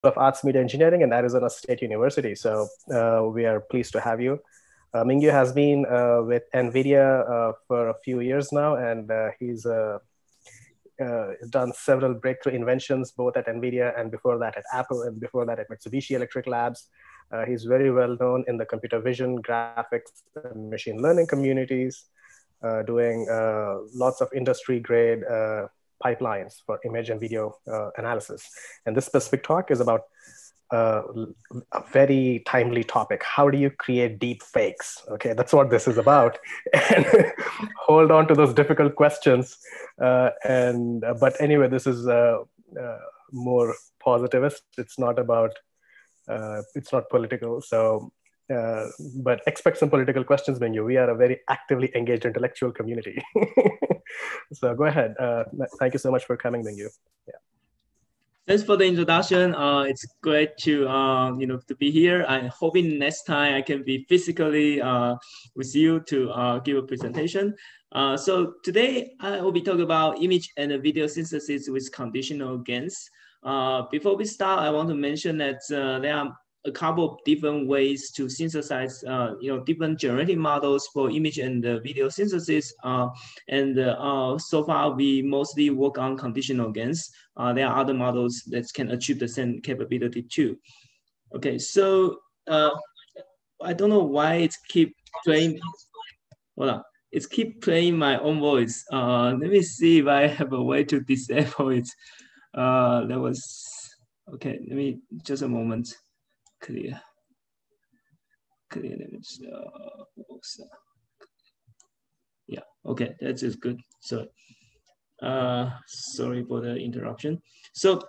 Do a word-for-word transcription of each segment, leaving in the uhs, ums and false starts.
of Arts Media Engineering in Arizona State University. So uh, we are pleased to have you. Uh, Ming-Yu has been uh, with NVIDIA uh, for a few years now, and uh, he's uh, uh, done several breakthrough inventions, both at NVIDIA and before that at Apple, and before that at Mitsubishi Electric Labs. Uh, he's very well known in the computer vision, graphics, and machine learning communities, uh, doing uh, lots of industry-grade uh, pipelines for image and video uh, analysis. And this specific talk is about uh, a very timely topic. How do you create deep fakes? Okay, that's what this is about. And hold on to those difficult questions. Uh, and uh, but anyway, this is uh, uh, more positivist. It's not about, uh, it's not political. So, uh, but expect some political questions, Ming-Yu. We are a very actively engaged intellectual community. So go ahead. Uh, thank you so much for coming, Ming-Yu. Yeah. Thanks for the introduction. Uh, it's great to uh, you know to be here. I'm hoping next time I can be physically uh, with you to uh, give a presentation. Uh, so today I will be talking about image and video synthesis with conditional GANs. Uh, before we start, I want to mention that uh, there are a couple of different ways to synthesize, uh, you know, different generative models for image and uh, video synthesis. Uh, and uh, so far, we mostly work on conditional GANs. Uh, there are other models that can achieve the same capability too. Okay, so uh, I don't know why it keep playing. Hold on, it's keep playing my own voice. Uh, let me see if I have a way to disable it. Uh, that was okay. Let me just a moment. Clear. Clear image. Uh, yeah. Okay, that is good. So, uh, sorry for the interruption. So,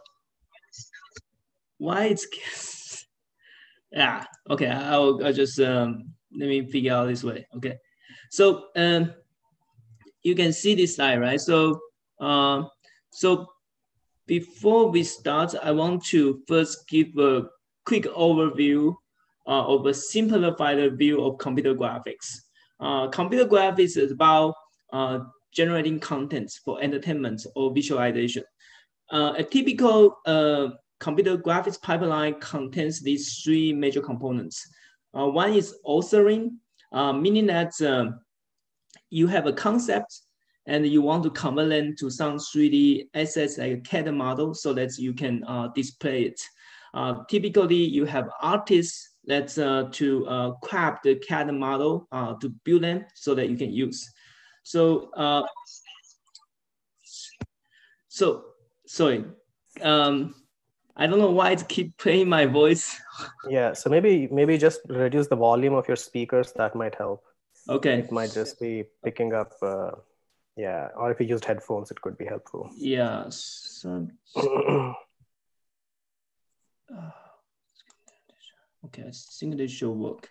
why it's yeah. Okay, I'll, I'll just um, let me figure out this way. Okay, so um, you can see this slide, right? So, uh, so before we start, I want to first give a quick overview uh, of a simplified view of computer graphics. Uh, computer graphics is about uh, generating contents for entertainment or visualization. Uh, a typical uh, computer graphics pipeline contains these three major components. Uh, one is authoring, uh, meaning that uh, you have a concept and you want to convert them to some three D assets like a C A D model so that you can uh, display it. Uh, typically, you have artists that uh, to uh, craft the C A D model uh, to build them so that you can use. So, uh, so sorry, um, I don't know why it keep playing my voice. Yeah, so maybe maybe just reduce the volume of your speakers. That might help. Okay. It might just be picking up. Uh, yeah, or if you used headphones, it could be helpful. Yeah. So, okay, I think this should work.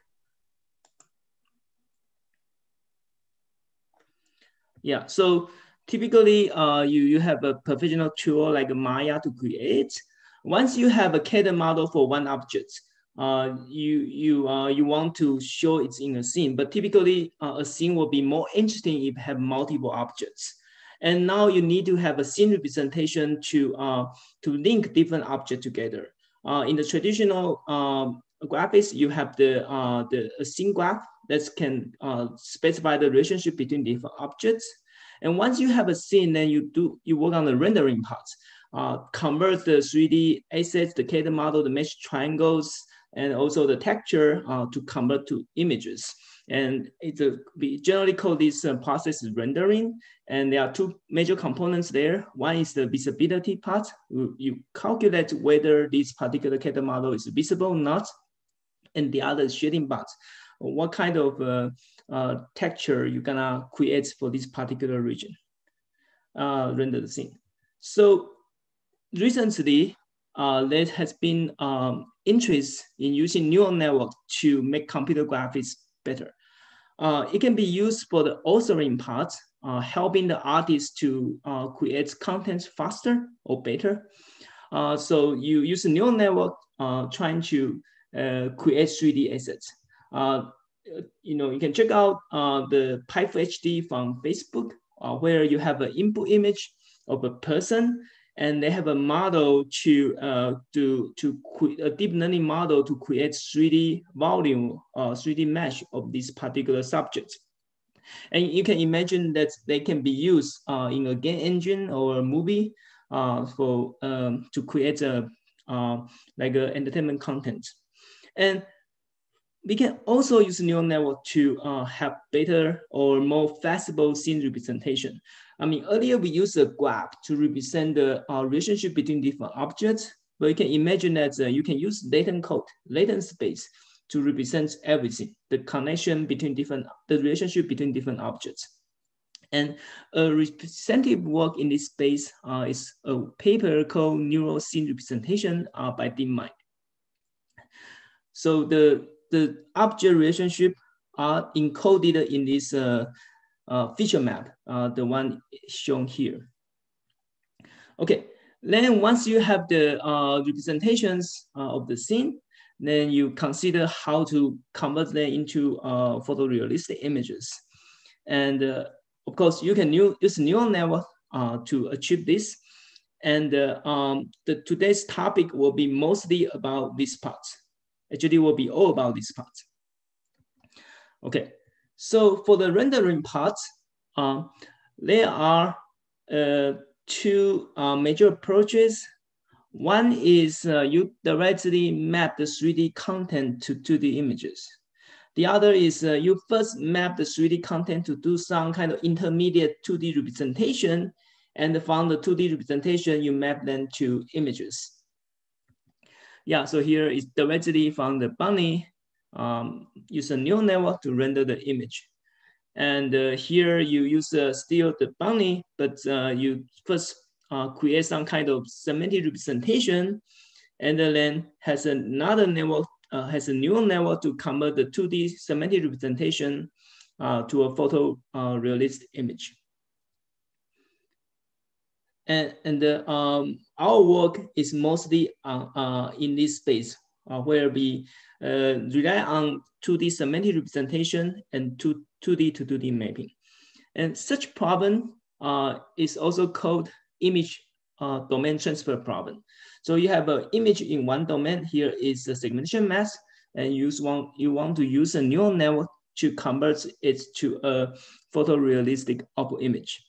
Yeah, so typically uh, you, you have a professional tool like Maya to create. Once you have a C A D model for one object, uh, you, you, uh, you want to show it in a scene, but typically uh, a scene will be more interesting if you have multiple objects. And now you need to have a scene representation to, uh, to link different objects together. Uh, in the traditional um, graphics, you have the, uh, the a scene graph that can uh, specify the relationship between different objects. And once you have a scene, then you do you work on the rendering part, uh, convert the three D assets, the C A D model, the mesh triangles, and also the texture uh, to convert to images. And it's a, we generally call this uh, process rendering. And there are two major components there. One is the visibility part. You, you calculate whether this particular C A D model is visible or not. And the other is shading part. What kind of uh, uh, texture you're gonna create for this particular region, uh, render the scene. So recently, uh, there has been um, interest in using neural network to make computer graphics better. Uh, it can be used for the authoring part, uh, helping the artist to uh, create content faster or better. Uh, so you use a neural network uh, trying to uh, create three D assets. Uh, you know, you can check out uh, the Pipe H D from Facebook, uh, where you have an input image of a person, and they have a model to uh, to to a deep learning model to create three D volume or uh, three D mesh of this particular subject. And you can imagine that they can be used uh, in a game engine or a movie uh, for um, to create a uh, like a entertainment content. And we can also use neural network to uh, have better or more flexible scene representation. I mean, earlier we used a graph to represent the uh, relationship between different objects, but you can imagine that uh, you can use latent code, latent space to represent everything, the connection between different, the relationship between different objects. And a representative work in this space uh, is a paper called Neural Scene Representation uh, by DeepMind. So the, the object relationship are encoded in this uh, uh, feature map, uh, the one shown here. Okay, then once you have the uh, representations uh, of the scene, then you consider how to convert them into uh, photorealistic images. And uh, of course, you can new, use neural network uh, to achieve this. And uh, um, the, today's topic will be mostly about this part. Actually, will be all about this part. Okay, so for the rendering part, uh, there are uh, two uh, major approaches. One is uh, you directly map the three D content to two D images. The other is uh, you first map the three D content to do some kind of intermediate two D representation, and from the two D representation, you map them to images. Yeah, so here is directly from the bunny, um, use a neural network to render the image. And uh, here you use uh, still the bunny, but uh, you first uh, create some kind of semantic representation, and then has another network, uh, has a neural network to convert the two D semantic representation uh, to a photorealistic uh, image. And, and uh, um, our work is mostly uh, uh, in this space uh, where we uh, rely on two D semantic representation and two, 2D to two D mapping. And such problem uh, is also called image uh, domain transfer problem. So you have an image in one domain. Here is the segmentation mask, and you want, you want to use a neural network to convert it to a photorealistic output image.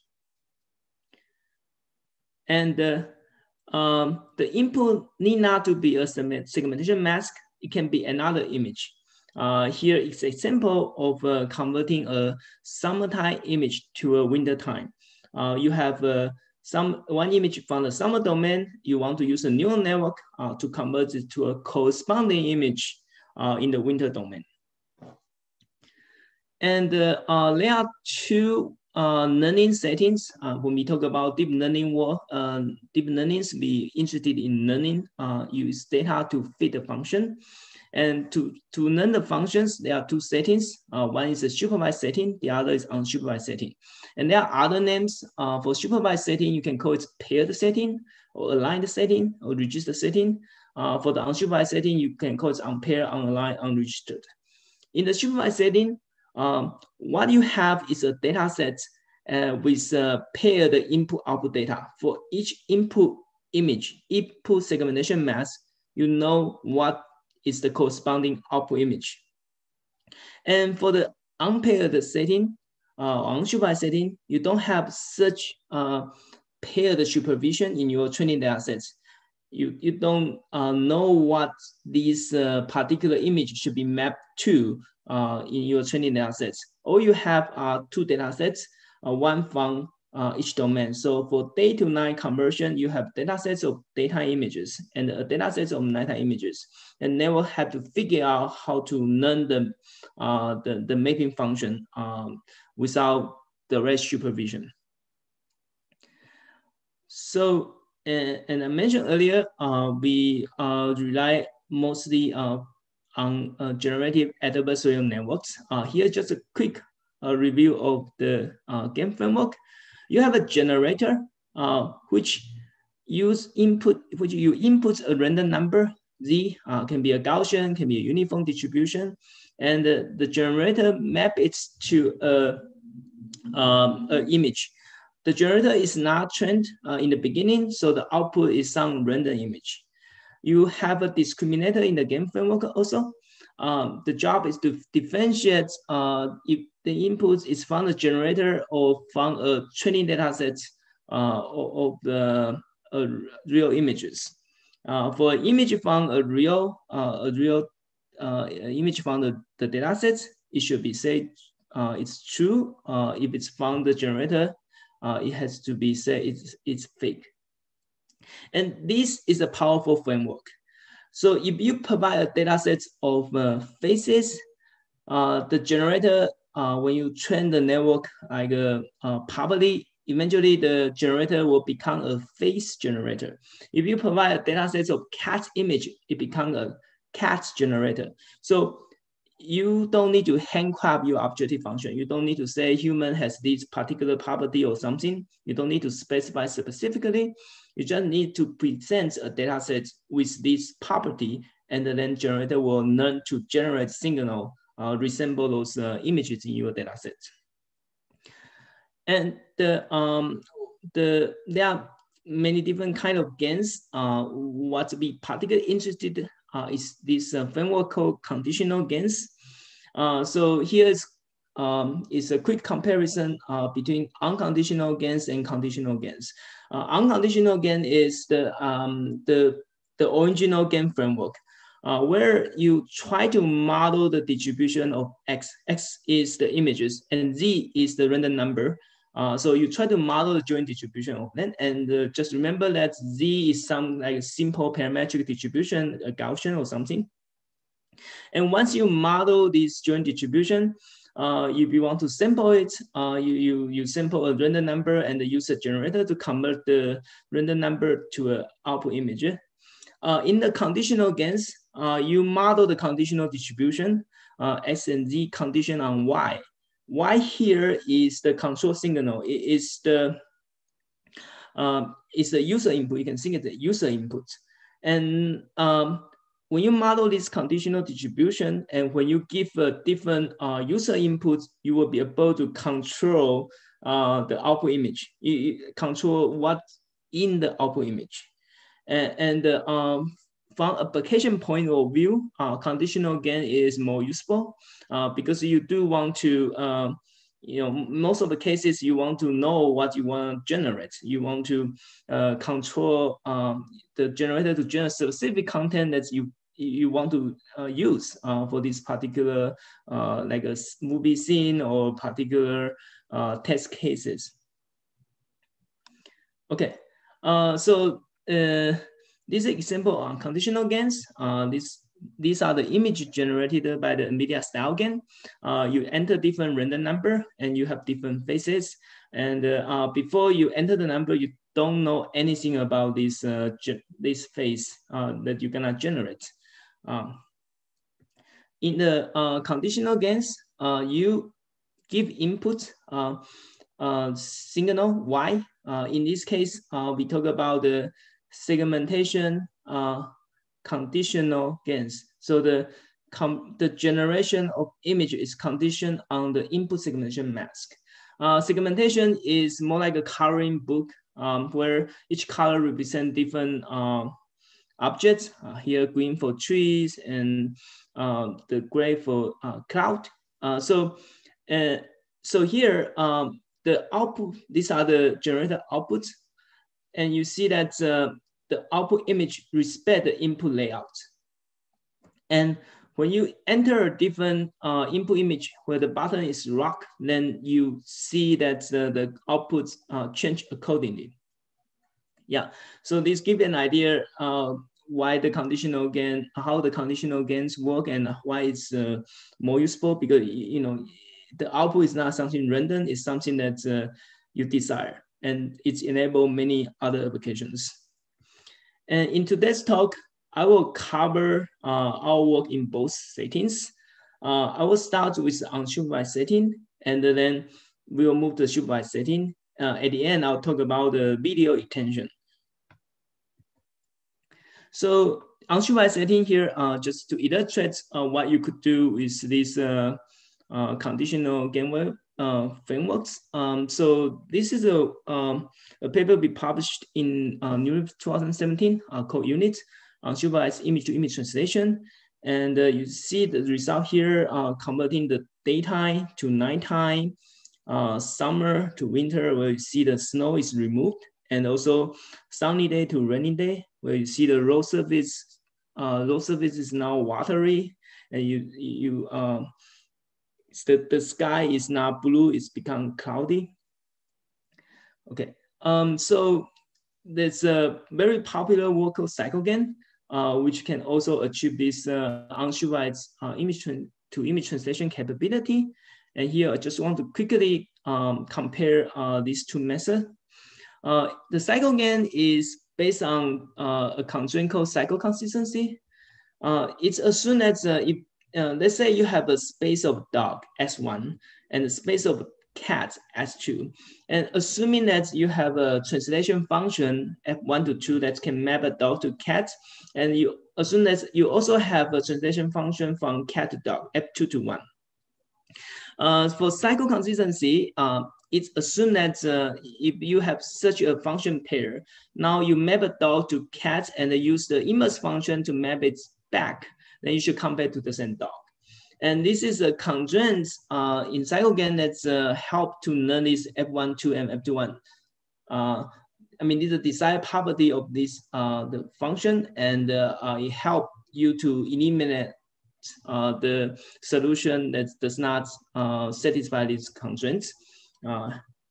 And uh, um, the input need not to be a segmentation mask. It can be another image. Uh, here is an example of uh, converting a summertime image to a wintertime. Uh, you have uh, some one image from the summer domain. You want to use a neural network uh, to convert it to a corresponding image uh, in the winter domain. And uh, uh, there are two uh, learning settings. Uh, when we talk about deep learning work, uh, deep learnings be interested in learning, uh, use data to fit the function. And to, to learn the functions, there are two settings. Uh, one is a supervised setting, the other is unsupervised setting. And there are other names. Uh, for supervised setting, you can call it paired setting, or aligned setting, or registered setting. Uh, for the unsupervised setting, you can call it unpaired, unaligned, unregistered. In the supervised setting, um, what you have is a data set uh, with uh, paired input-output data. For each input image, input segmentation mask, you know what is the corresponding output image. And for the unpaired setting, uh, unsupervised setting, you don't have such uh, paired supervision in your training data sets. You, you don't uh, know what these uh, particular image should be mapped to uh, in your training data sets. All you have are two data sets, uh, one from uh, each domain. So for day to night conversion, you have data sets of daytime images and a data sets of nighttime images, and they will have to figure out how to learn the, uh, the, the mapping function um, without direct supervision. So, and, and I mentioned earlier, uh, we uh, rely mostly uh, on uh, generative adversarial networks. Uh, here's just a quick uh, review of the uh, GAN framework. You have a generator uh, which use input, which you input a random number, Z, uh, can be a Gaussian, can be a uniform distribution, and uh, the generator map it to a, um, a image. the generator is not trained uh, in the beginning, so the output is some random image. You have a discriminator in the GAN framework also. Um, the job is to differentiate uh, if the input is from the generator or from a training data set uh, of the uh, real images. Uh, for image from a real, uh, a real uh, image from the, the data set, it should be said uh, it's true. Uh, if it's from the generator, uh, it has to be said it's, it's fake. And this is a powerful framework. So if you provide a data set of uh, faces, uh, the generator, uh, when you train the network like uh, uh, properly, eventually the generator will become a face generator. If you provide a data set of cat image, it becomes a cat generator. So you don't need to handcraft your objective function. You don't need to say human has this particular property or something. You don't need to specify specifically. You just need to present a data set with this property, and then generator will learn to generate signal uh, resemble those uh, images in your data set. And the um the there are many different kind of GANs. Uh, what we particularly interested uh, is this uh, framework called conditional GANs. Uh, so here is um, is a quick comparison uh, between unconditional GANs and conditional GANs. Uh, unconditional GAN is the um, the the original GAN framework, uh, where you try to model the distribution of X. X is the images, and Z is the random number. Uh, so you try to model the joint distribution of them, and uh, just remember that Z is some like simple parametric distribution, a Gaussian or something. And once you model this joint distribution, uh, if you want to sample it, uh, you, you, you sample a random number and use a generator to convert the random number to an output image. Uh, in the conditional GANs, uh, you model the conditional distribution, uh, X and Z condition on Y. Y here is the control signal. It is the um, it's the user input. You can think it's the user input. And um, when you model this conditional distribution, and when you give a different uh, user input, you will be able to control uh, the output image. You, you control what's in the output image. And, and uh, um, from application point of view, uh, conditional GAN is more useful uh, because you do want to, uh, you know, most of the cases you want to know what you want to generate. You want to uh, control um, the generator to generate specific content that you you want to uh, use uh, for this particular uh, like a movie scene or particular uh, test cases. Okay, uh, so. Uh, This example on conditional GANs. Uh, this, these are the image generated by the NVIDIA style GAN. Uh, you enter different random number and you have different faces. And uh, uh, before you enter the number, you don't know anything about this, uh, this face uh, that you're gonna generate. Um, in the uh, conditional GANs, uh, you give input uh, uh, signal Y. Uh, in this case, uh, we talk about the segmentation uh, conditional GANs. So the, the generation of image is conditioned on the input segmentation mask. Uh, segmentation is more like a coloring book um, where each color represents different uh, objects. Uh, here, green for trees and uh, the gray for uh, cloud. Uh, so, uh, so here, um, the output, these are the generated outputs. And you see that uh, the output image respect the input layout. And when you enter a different uh, input image where the button is rock, then you see that uh, the outputs uh, change accordingly. Yeah, so this gives an idea uh, why the conditional GAN, how the conditional GANs work and why it's uh, more useful, because you know the output is not something random, it's something that uh, you desire, and it's enable many other applications. And in today's talk, I will cover uh, our work in both settings. Uh, I will start with the unsupervised setting, and then we will move to the supervised setting. Uh, at the end, I'll talk about the video extension. So unsupervised setting here, uh, just to illustrate uh, what you could do with this uh, uh, conditional GAN, uh, frameworks. Um, so this is a, um, a paper we published in uh, New twenty seventeen uh, called Unit on supervised image-to-image translation. And uh, you see the result here, uh, converting the daytime to nighttime, uh, summer to winter, where you see the snow is removed, and also sunny day to rainy day, where you see the road surface, uh, road surface is now watery, and you you uh, the, the sky is not blue, it's become cloudy. Okay, um, so there's a very popular work called CycleGAN, uh, which can also achieve this uh, unsupervised uh, image to image translation capability. And here I just want to quickly um, compare uh, these two methods. Uh, the CycleGAN is based on uh, a constraint called cycle consistency. Uh, it's assumed that uh, if, uh, let's say you have a space of dog S one and a space of cat S two, and assuming that you have a translation function F one to two that can map a dog to cat, and you assume that you also have a translation function from cat to dog F two to one. Uh, for cycle consistency, uh, it's assumed that uh, if you have such a function pair, now you map a dog to cat and use the inverse function to map it back, then you should come back to the same dog. And this is a constraint uh, in CycleGAN that's uh, help to learn this F one two and F two one. Uh, I mean, this is a desired property of this uh, the function, and uh, uh, it helps you to eliminate uh, the solution that does not uh, satisfy these constraints. Uh,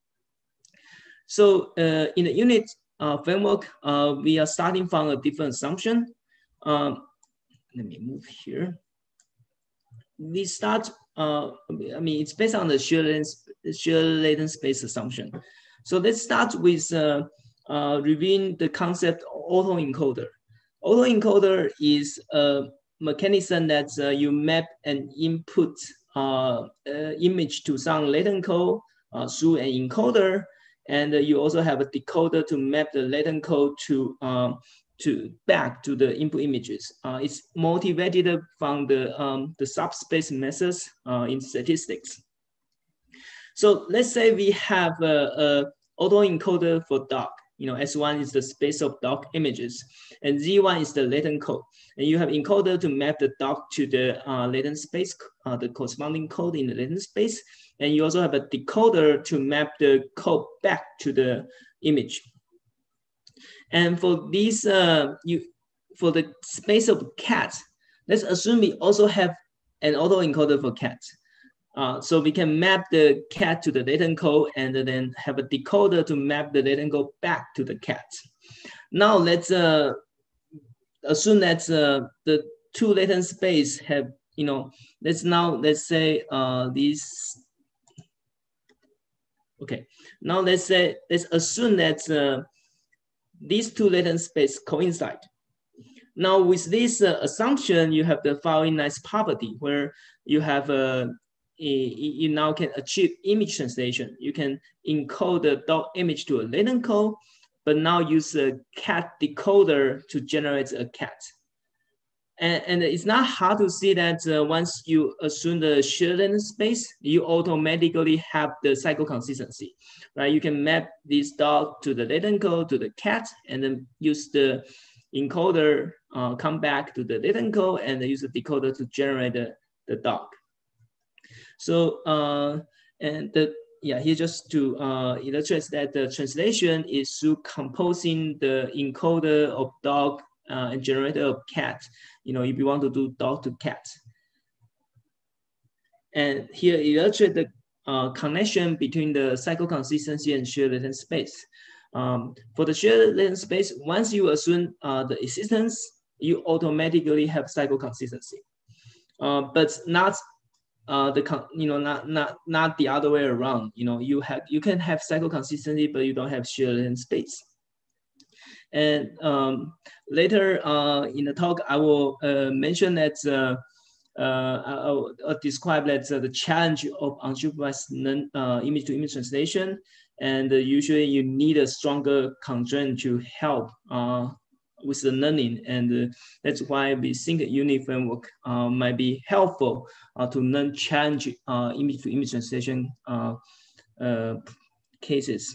so uh, in the unit uh, framework, uh, we are starting from a different assumption. Um, let me move here. We start, uh, I mean, it's based on the shared latent, shared latent space assumption. So let's start with uh, uh, reviewing the concept of autoencoder. Autoencoder is a mechanism that uh, you map an input uh, uh, image to some latent code uh, through an encoder, and uh, you also have a decoder to map the latent code to um, to back to the input images. Uh, it's motivated from the um, the subspace methods uh, in statistics. So let's say we have a, a autoencoder for dog. You know, S one is the space of dog images, and Z one is the latent code. And you have encoder to map the dog to the uh, latent space, uh, the corresponding code in the latent space. And you also have a decoder to map the code back to the image. And for these, uh, you for the space of cat, let's assume we also have an autoencoder for cat. Uh, so we can map the cat to the latent code and then have a decoder to map the latent code back to the cat. Now let's uh, assume that uh, the two latent space have, you know, let's now, let's say uh, these, okay. Now let's say, let's assume that uh, these two latent space coincide. Now with this uh, assumption, you have the following nice property where you have a, a, you now can achieve image translation. You can encode the dog image to a latent code, but now use a cat decoder to generate a cat. And, and it's not hard to see that uh, once you assume the shared latent space, you automatically have the cycle consistency, right? You can map this dog to the latent code to the cat, and then use the encoder, uh, come back to the latent code, and then use the decoder to generate the, the dog. So, uh, and the, yeah, here just to uh, illustrate that the translation is through composing the encoder of dog uh, and generator of cat, you know, if you want to do dog to cat. And here illustrate the uh, connection between the cycle consistency and shared latent space. Um, for the shared latent space, once you assume uh, the existence, you automatically have cycle consistency, uh, but not uh, the you know not not not the other way around. You know, you have you can have cycle consistency, but you don't have shared latent space. And um, later uh, in the talk, I will uh, mention that uh, uh, I'll, I'll describe that uh, the challenge of unsupervised uh, image-to-image translation, and uh, usually you need a stronger constraint to help uh, with the learning, and uh, that's why we think unit framework uh, might be helpful uh, to learn challenge uh, image to image translation uh, uh, cases.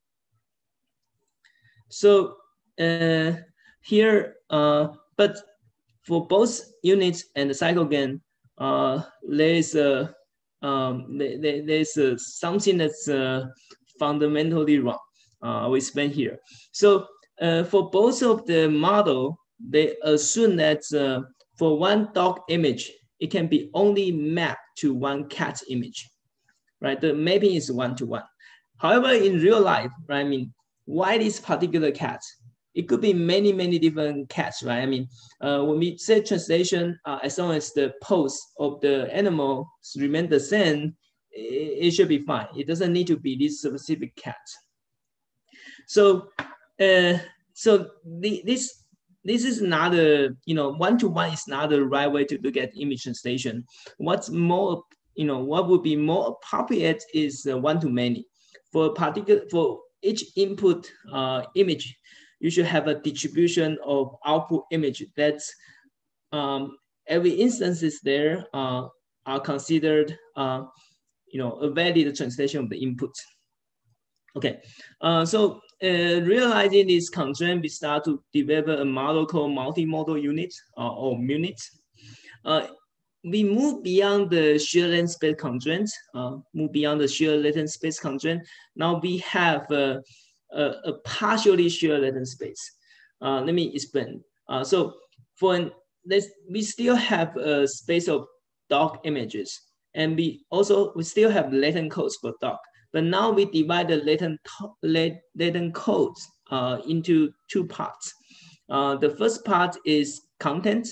So uh, here, uh, but for both units and the cycle GAN, uh, there is a um, there, there's a, something that's uh, fundamentally wrong. Uh, we explain here. So uh, for both of the model, they assume that uh, for one dog image, it can be only mapped to one cat image, right? The mapping is one to one. However, in real life, right? I mean, why this particular cat? It could be many, many different cats, right? I mean, uh, when we say translation, uh, as long as the pose of the animal remain the same, it, it should be fine. It doesn't need to be this specific cat. So, uh, so the, this this is not a, you know, one to one is not the right way to look at image translation. What's more, you know, what would be more appropriate is uh, one to many. For particular, for each input uh, image, you should have a distribution of output image that's um, every instances there uh, are considered, uh, you know, a valid translation of the input. Okay, uh, so uh, realizing this constraint, we start to develop a model called multimodal unit uh, or MUnit. Uh, we move beyond the shear length space constraint, uh, move beyond the shear latent space constraint. Now we have a, a, a partially shear latent space. Uh, let me explain. Uh, so for an, let's, we still have a space of dog images, and we also we still have latent codes for dog. But now we divide the latent latent codes uh, into two parts. Uh, the first part is content,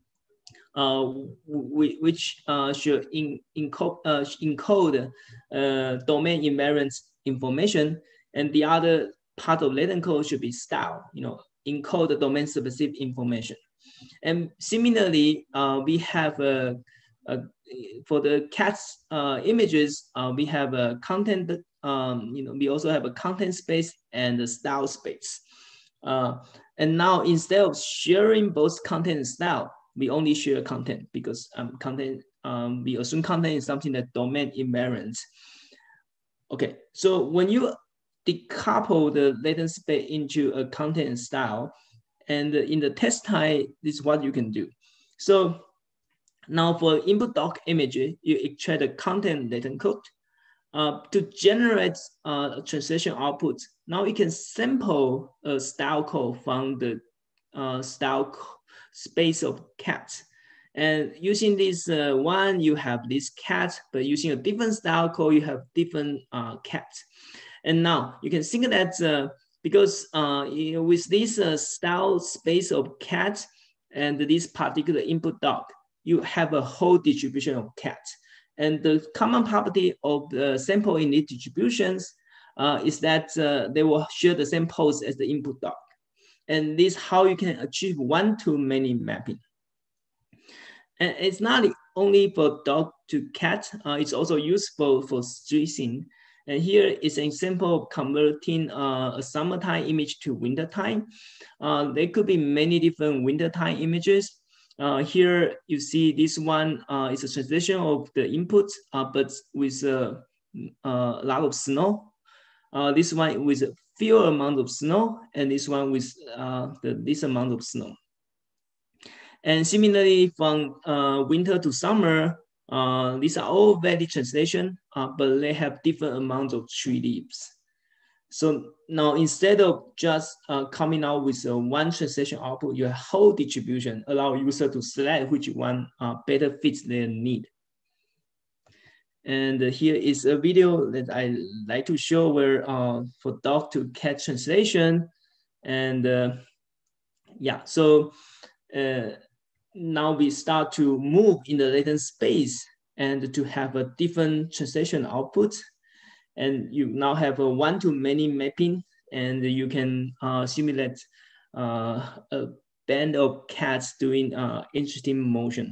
uh, which uh, should in, encode, uh, encode uh, domain invariant information, and the other part of latent code should be style, you know, encode the domain specific information. And similarly, uh, we have a, a for the cat's uh, images, uh, we have a content. Um, you know, we also have a content space and a style space. Uh, and now instead of sharing both content and style, we only share content because um, content, um, we assume content is something that domain invariant. Okay, so when you decouple the latent space into a content and style, and in the test type, this is what you can do. So now for input doc image, you extract the content latent code. Uh, to generate uh, a translation output, now you can sample a style code from the uh, style space of cat. And using this uh, one, you have this cat, but using a different style code, you have different uh, cat. And now you can think that uh, because uh, you know, with this uh, style space of cat and this particular input doc, you have a whole distribution of cat. And the common property of the sample in these distributions uh, is that uh, they will share the same pose as the input doc. And this is how you can achieve one-to-many mapping. And it's not only for dog to cat, uh, it's also useful for stretching. And here is an example of converting uh, a summertime image to wintertime. Uh, there could be many different wintertime images. Uh, here you see this one uh, is a translation of the input, uh, but with uh, uh, a lot of snow. Uh, this one with a few amount of snow, and this one with uh, the, this amount of snow. And similarly, from uh, winter to summer, uh, these are all valid translation, uh, but they have different amounts of tree leaves. So now instead of just uh, coming out with a one translation output, your whole distribution allow user to select which one uh, better fits their need. And uh, here is a video that I like to show where uh, for dog to cat translation. And uh, yeah, so uh, now we start to move in the latent space and to have a different translation output. And you now have a one-to-many mapping, and you can uh, simulate uh, a band of cats doing uh, interesting motion.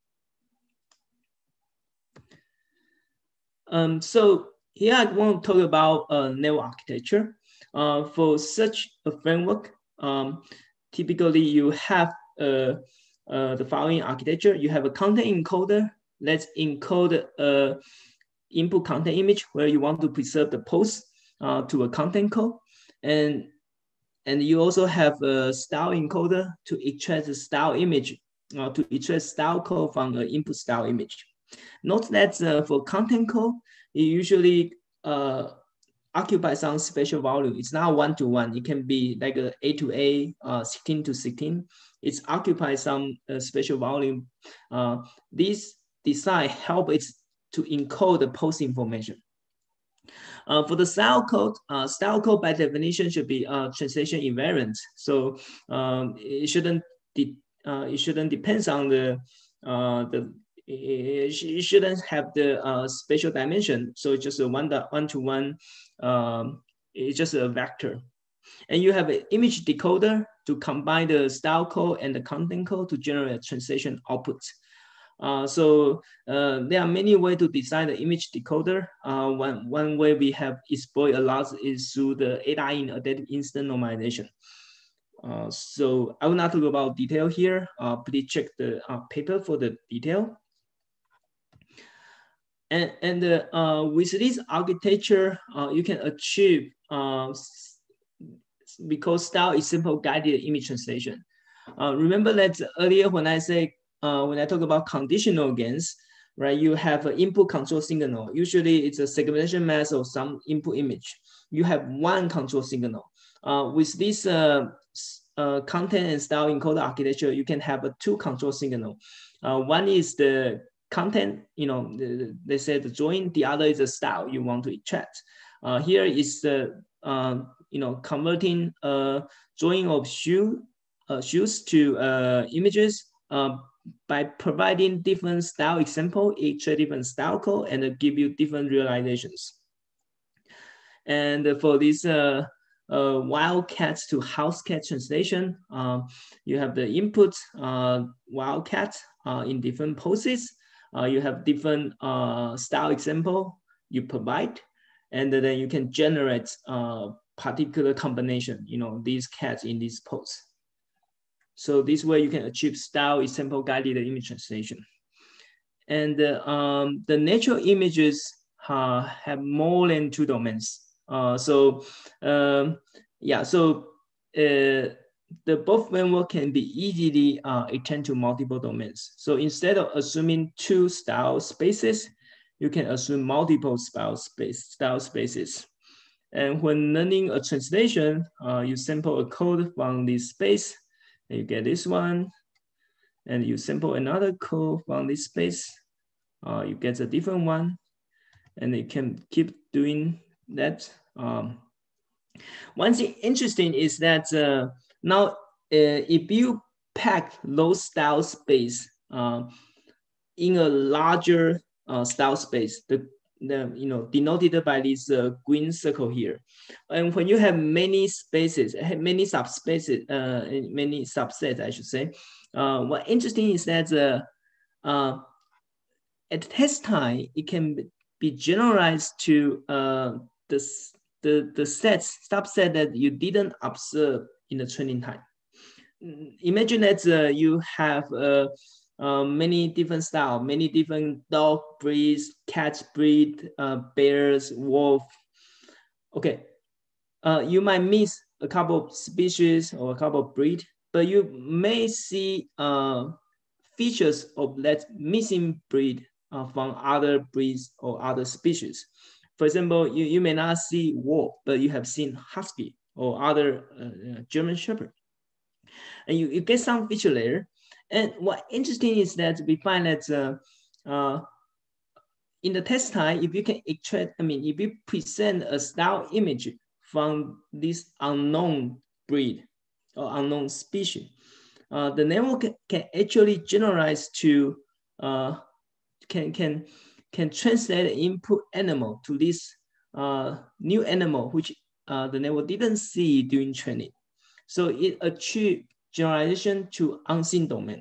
Um, so here I want to talk about uh, network architecture. Uh, for such a framework, um, typically you have uh, uh, the following architecture. You have a content encoder. Let's encode a input content image where you want to preserve the post uh, to a content code. And, and you also have a style encoder to extract the style image, uh, to extract style code from the input style image. Note that uh, for content code, it usually uh, occupy some special volume. It's not one-to-one. It can be like a A to A, uh, sixteen to sixteen. It's occupies some uh, special volume. Uh, this design help it to encode the post information. Uh, for the style code, uh, style code by definition should be uh, translation invariant. So um, it shouldn't de uh, it shouldn't depends on the uh, the it shouldn't have the uh, spatial dimension. So it's just a one to one to one. Um, it's just a vector. And you have an image decoder to combine the style code and the content code to generate a translation output. Uh, so uh, there are many ways to design the image decoder. Uh, one, one way we have explored a lot is through the A I in adaptive instant normalization. Uh, so I will not talk about detail here. Uh, please check the uh, paper for the detail. And, and uh, uh, with this architecture, uh, you can achieve, uh, because style is simple guided image translation. Uh, remember that earlier when I say, uh, when I talk about conditional GANs, right, you have an input control signal. Usually it's a segmentation mask of some input image. You have one control signal. Uh, with this uh, uh, content and style encoder architecture, you can have a two control signal. Uh, one is the content, you know, the, they say the join, the other is the style you want to extract. Uh, here is the, uh, you know, converting a drawing of shoe, uh, shoes to uh, images uh, by providing different style example, extract different style code, and uh, give you different realizations. And for this uh, uh, wildcat to housecat translation, uh, you have the input uh, wildcat uh, in different poses. Uh, you have different uh, style example you provide, and then you can generate a particular combination, you know, these cats in this pose. So this way you can achieve style example guided image translation. And uh, um, the natural images uh, have more than two domains. Uh, so um, yeah, so uh, the both framework can be easily uh, extended to multiple domains. So instead of assuming two style spaces, you can assume multiple style space style spaces. And when learning a translation, uh, you sample a code from this space, and you get this one, and you sample another code from this space, uh, you get a different one, and you can keep doing that. Um, one thing interesting is that uh, now, uh, if you pack those style space uh, in a larger uh, style space, the, the you know denoted by this uh, green circle here, and when you have many spaces, many subspaces, uh, many subsets, I should say. Uh, what interesting is that uh, uh, at test time, it can be generalized to uh, the, the, the sets, subset that you didn't observe in the training time. Imagine that uh, you have uh, uh, many different styles, many different dog breeds, cat breed, uh, bears, wolf. Okay, uh, you might miss a couple of species or a couple of breed, but you may see uh, features of that missing breed uh, from other breeds or other species. For example, you, you may not see wolf, but you have seen husky or other uh, German shepherd. And you, you get some feature layer. And what interesting is that we find that uh, uh, in the test time, if you can extract, I mean, if you present a style image from this unknown breed or unknown species, uh, the network can, can actually generalize to uh, can can can translate the input animal to this uh, new animal which uh, the network didn't see during training. So it achieves generalization to unseen domain.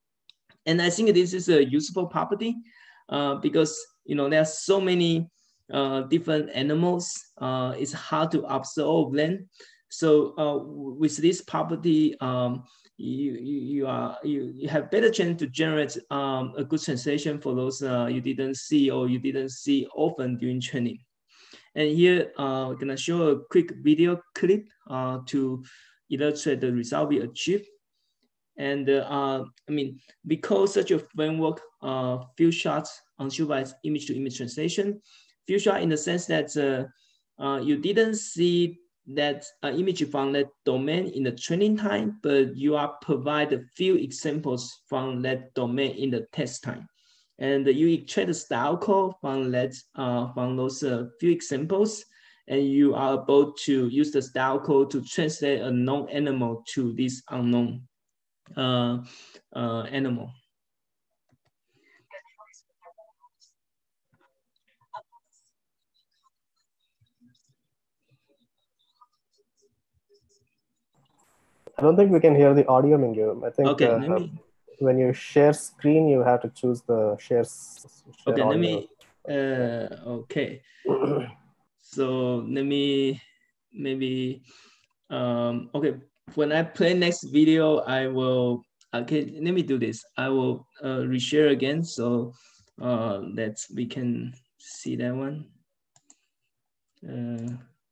And I think this is a useful property uh, because you know there are so many uh, different animals. Uh, it's hard to observe all of them. So uh, with this property, um, you, you, you, are, you, you have better chance to generate um, a good translation for those uh, you didn't see or you didn't see often during training. And here, uh, we're gonna show a quick video clip uh, to illustrate the result we achieved. And uh, I mean, because such a framework, uh, few shots unsupervised image-to-image translation, few shot in the sense that uh, uh, you didn't see that uh, image from that domain in the training time, but you are provide a few examples from that domain in the test time. And you extract the style code from that uh, from those uh, few examples, and you are able to use the style code to translate a known animal to this unknown uh, uh, animal. I don't think we can hear the audio, Ming-Yu. I think okay, uh, let me, when you share screen, you have to choose the share, share okay, audio. let me, uh, okay. So let me, maybe, um, okay, when I play next video, I will, okay, let me do this. I will uh, reshare again so uh, that we can see that one. Uh,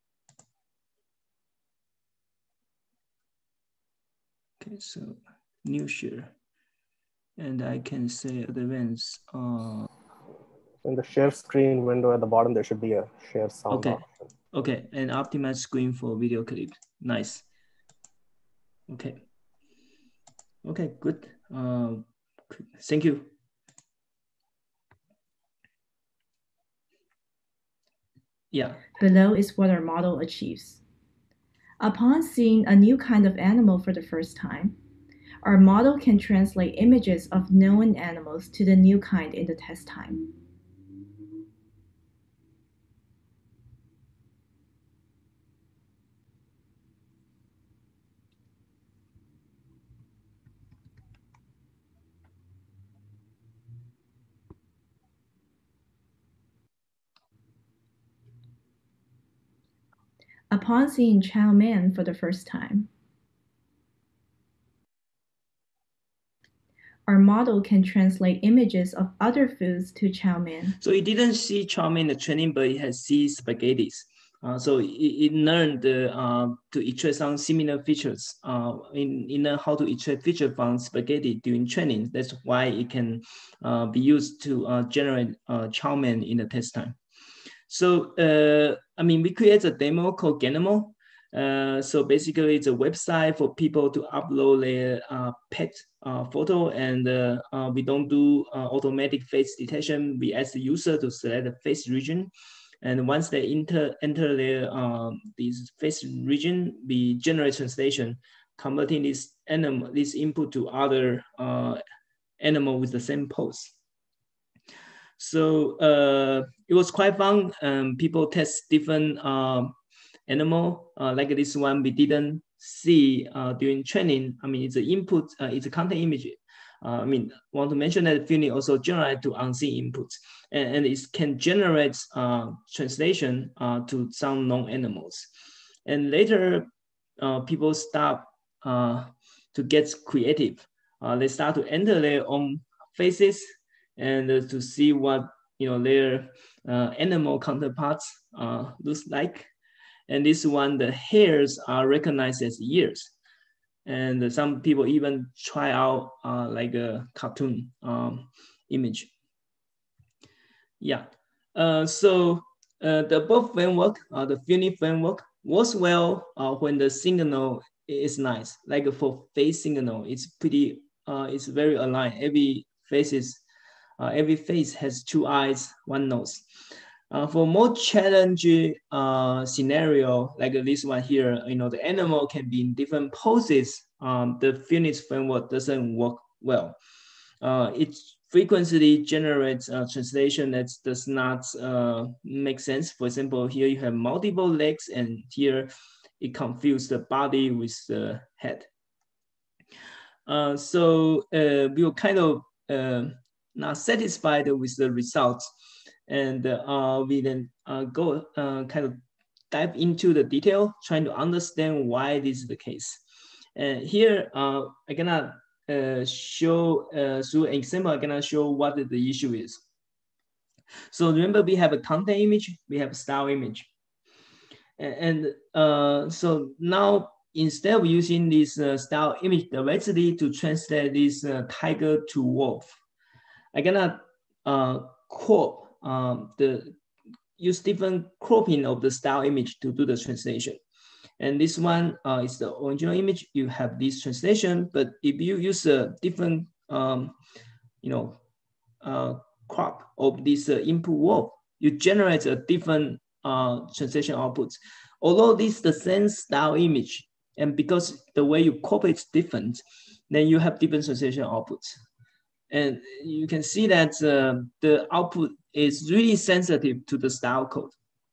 okay, so new share. And I can say advance. Uh, In the share screen window at the bottom, there should be a share sound okay. option. Okay, and optimize screen for video clip. Nice. Okay. Okay, good. Uh, thank you. Yeah. Below is what our model achieves. Upon seeing a new kind of animal for the first time, our model can translate images of known animals to the new kind in the test time. Upon seeing chow mein for the first time, our model can translate images of other foods to chow mein. So it didn't see chow mein in the training, but it has seen spaghettis. Uh, so it, it learned uh, to extract some similar features. Uh, in, in learn how to extract feature from spaghetti during training. That's why it can uh, be used to uh, generate uh, chow mein in the test time. So, uh, I mean, we create a demo called Ganimo. Uh, so basically, it's a website for people to upload their uh, pet uh, photo, and uh, uh, we don't do uh, automatic face detection. We ask the user to select the face region, and once they enter enter their um, this face region, we generate translation, converting this animal this input to other uh, animal with the same pose. So uh, it was quite fun. Um, people test different um, animal, uh, like this one we didn't see uh, during training. I mean, it's an input, uh, it's a content image. Uh, I mean, want to mention that Funi also generate to unseen inputs, and, and it can generate uh, translation uh, to some known animals. And later, uh, people start uh, to get creative. Uh, they start to enter their own faces and uh, to see what you know their uh, animal counterparts uh, looks like. And this one, the hairs are recognized as ears. And some people even try out uh, like a cartoon um, image. Yeah. Uh, so uh, the above framework, uh, the Funi framework, works well uh, when the signal is nice. Like for face signal, it's pretty, uh, it's very aligned. Every face is, uh, every face has two eyes, one nose. Uh, for more challenging uh, scenario like this one here, you know, the animal can be in different poses. Um, the Phoenix framework doesn't work well. Uh, it frequently generates a translation that does not uh, make sense. For example, here you have multiple legs, and here it confuses the body with the head. Uh, so uh, we were kind of uh, not satisfied with the results. And uh, we then uh, go uh, kind of dive into the detail, trying to understand why this is the case. And here, uh, I'm gonna uh, show uh, through an example, I'm gonna show what the issue is. So remember, we have a content image, we have a style image. And, and uh, so now, instead of using this uh, style image directly to translate this uh, tiger to wolf, I'm gonna uh, crop um, the use different cropping of the style image to do the translation. And this one uh, is the original image. You have this translation, but if you use a different, um, you know, uh, crop of this uh, input wolf, you generate a different uh, translation outputs. Although this is the same style image, and because the way you copy is different, then you have different translation outputs. And you can see that uh, the output is really sensitive to the style code.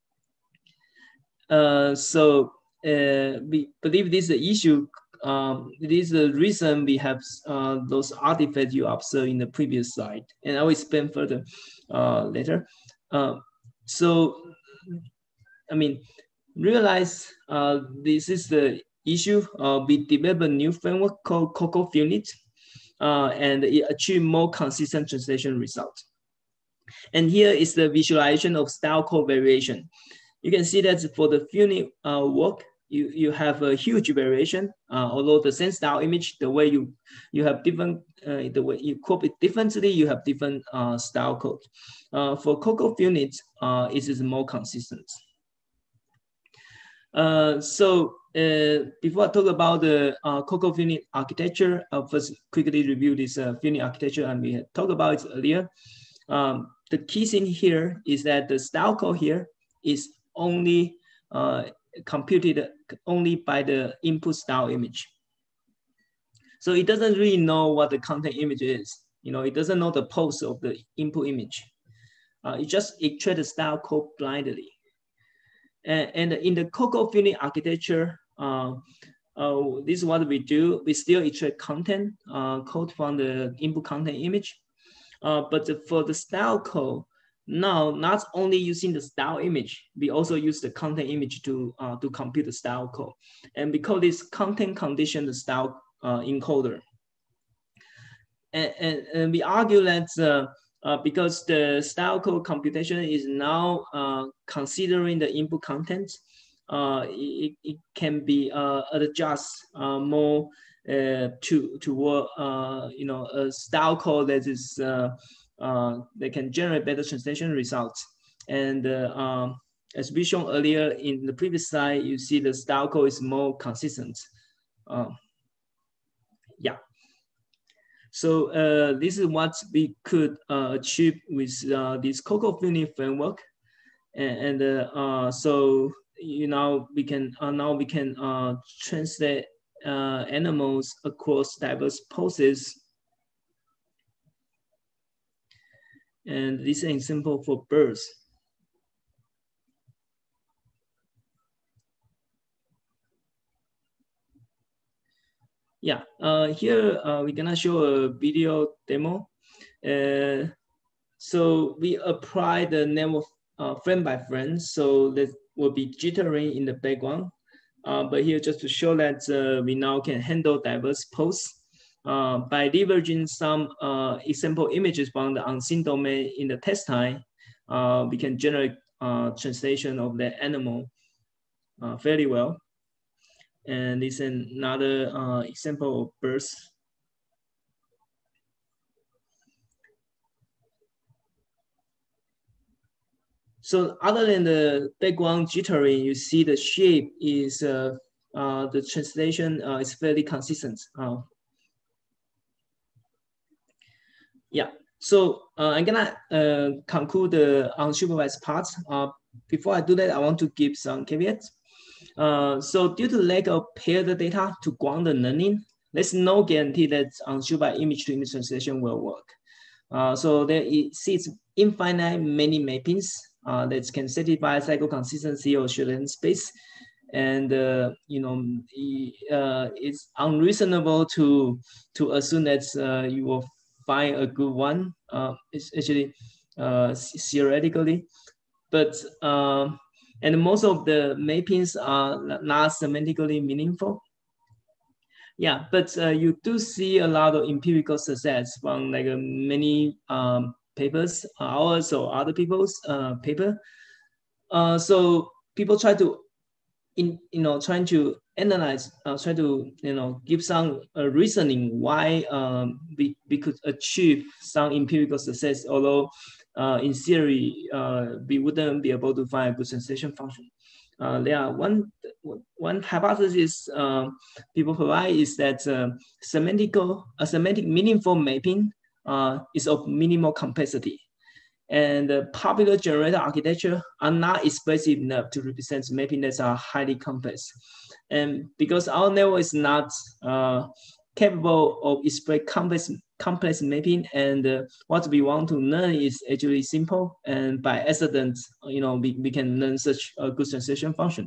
Uh, so uh, we believe this is the issue. Um, this is the reason we have uh, those artifacts you observed in the previous slide, and I will explain further uh, later. Uh, so, I mean, realize uh, this is the issue. Uh, we developed a new framework called Coco Unit, uh, and it achieved more consistent translation results. And here is the visualization of style code variation. You can see that for the unit uh, work, you, you have a huge variation. Uh, although the same style image, the way you you have different, uh, the way you copy it differently, you have different uh, style code. Uh, for Coco units, uh, it is more consistent. Uh, so uh, before I talk about the uh, Coco unit architecture, I'll first quickly review this uh, unit architecture, and we had talked about it earlier. Um, the key thing here is that the style code here is only uh, computed only by the input style image. So it doesn't really know what the content image is. You know, it doesn't know the pose of the input image. Uh, it just extracts the style code blindly. And, and in the Coco unit architecture, uh, uh, this is what we do. We still extract content uh, code from the input content image. Uh, but the, for the style code, now not only using the style image, we also use the content image to uh, to compute the style code, and we call this content condition the style uh, encoder. And, and, and we argue that uh, uh, because the style code computation is now uh, considering the input content, uh, it, it can be uh, adjust uh, more uh, to toward uh, you know a style code that is uh, uh, that can generate better translation results. And uh, um, as we shown earlier in the previous slide, you see the style code is more consistent. Uh, yeah. So uh, this is what we could uh, achieve with uh, this Coco unit framework, and, and uh, uh, so you know we can uh, now we can uh, translate uh, animals across diverse poses. And this is an example for birds. Yeah, uh, here uh, we're gonna show a video demo. Uh, so we apply the name of uh, frame by frame, so that will be jittering in the background. Uh, but here just to show that uh, we now can handle diverse poses. Uh, by leveraging some uh, example images from the unseen domain in the test time, uh, we can generate uh, translation of the animal uh, fairly well. And this is another uh, example of birds. So other than the background jittering, you see the shape is, uh, uh, the translation uh, is fairly consistent. Uh, yeah, so uh, I'm gonna uh, conclude the unsupervised part. Uh, before I do that, I want to give some caveats. Uh, so due to lack of paired data to ground the learning, there's no guarantee that unsupervised image to image translation will work. Uh, so there exists infinite many mappings uh, that can satisfy cycle consistency or shorthand space. And uh, you know, uh, it's unreasonable to to assume that uh, you will find a good one. Uh, it's actually uh, theoretically, but um, and most of the mappings are not semantically meaningful. Yeah, but uh, you do see a lot of empirical success from like uh, many um, papers, ours or other people's uh, paper. Uh, so people try to, in you know, trying to analyze, uh, try to you know give some uh, reasoning why um, we we could achieve some empirical success, although uh, in theory uh, we wouldn't be able to find a good sensation function. Uh, there are one one hypothesis uh, people provide is that uh, semantical a semantic meaningful mapping uh, is of minimal complexity, and the popular generator architecture are not expressive enough to represent mapping that are highly complex. And because our network is not uh, capable of express complex complex mapping, and uh, what we want to learn is actually simple, and by accident, you know, we, we can learn such a good sensation function.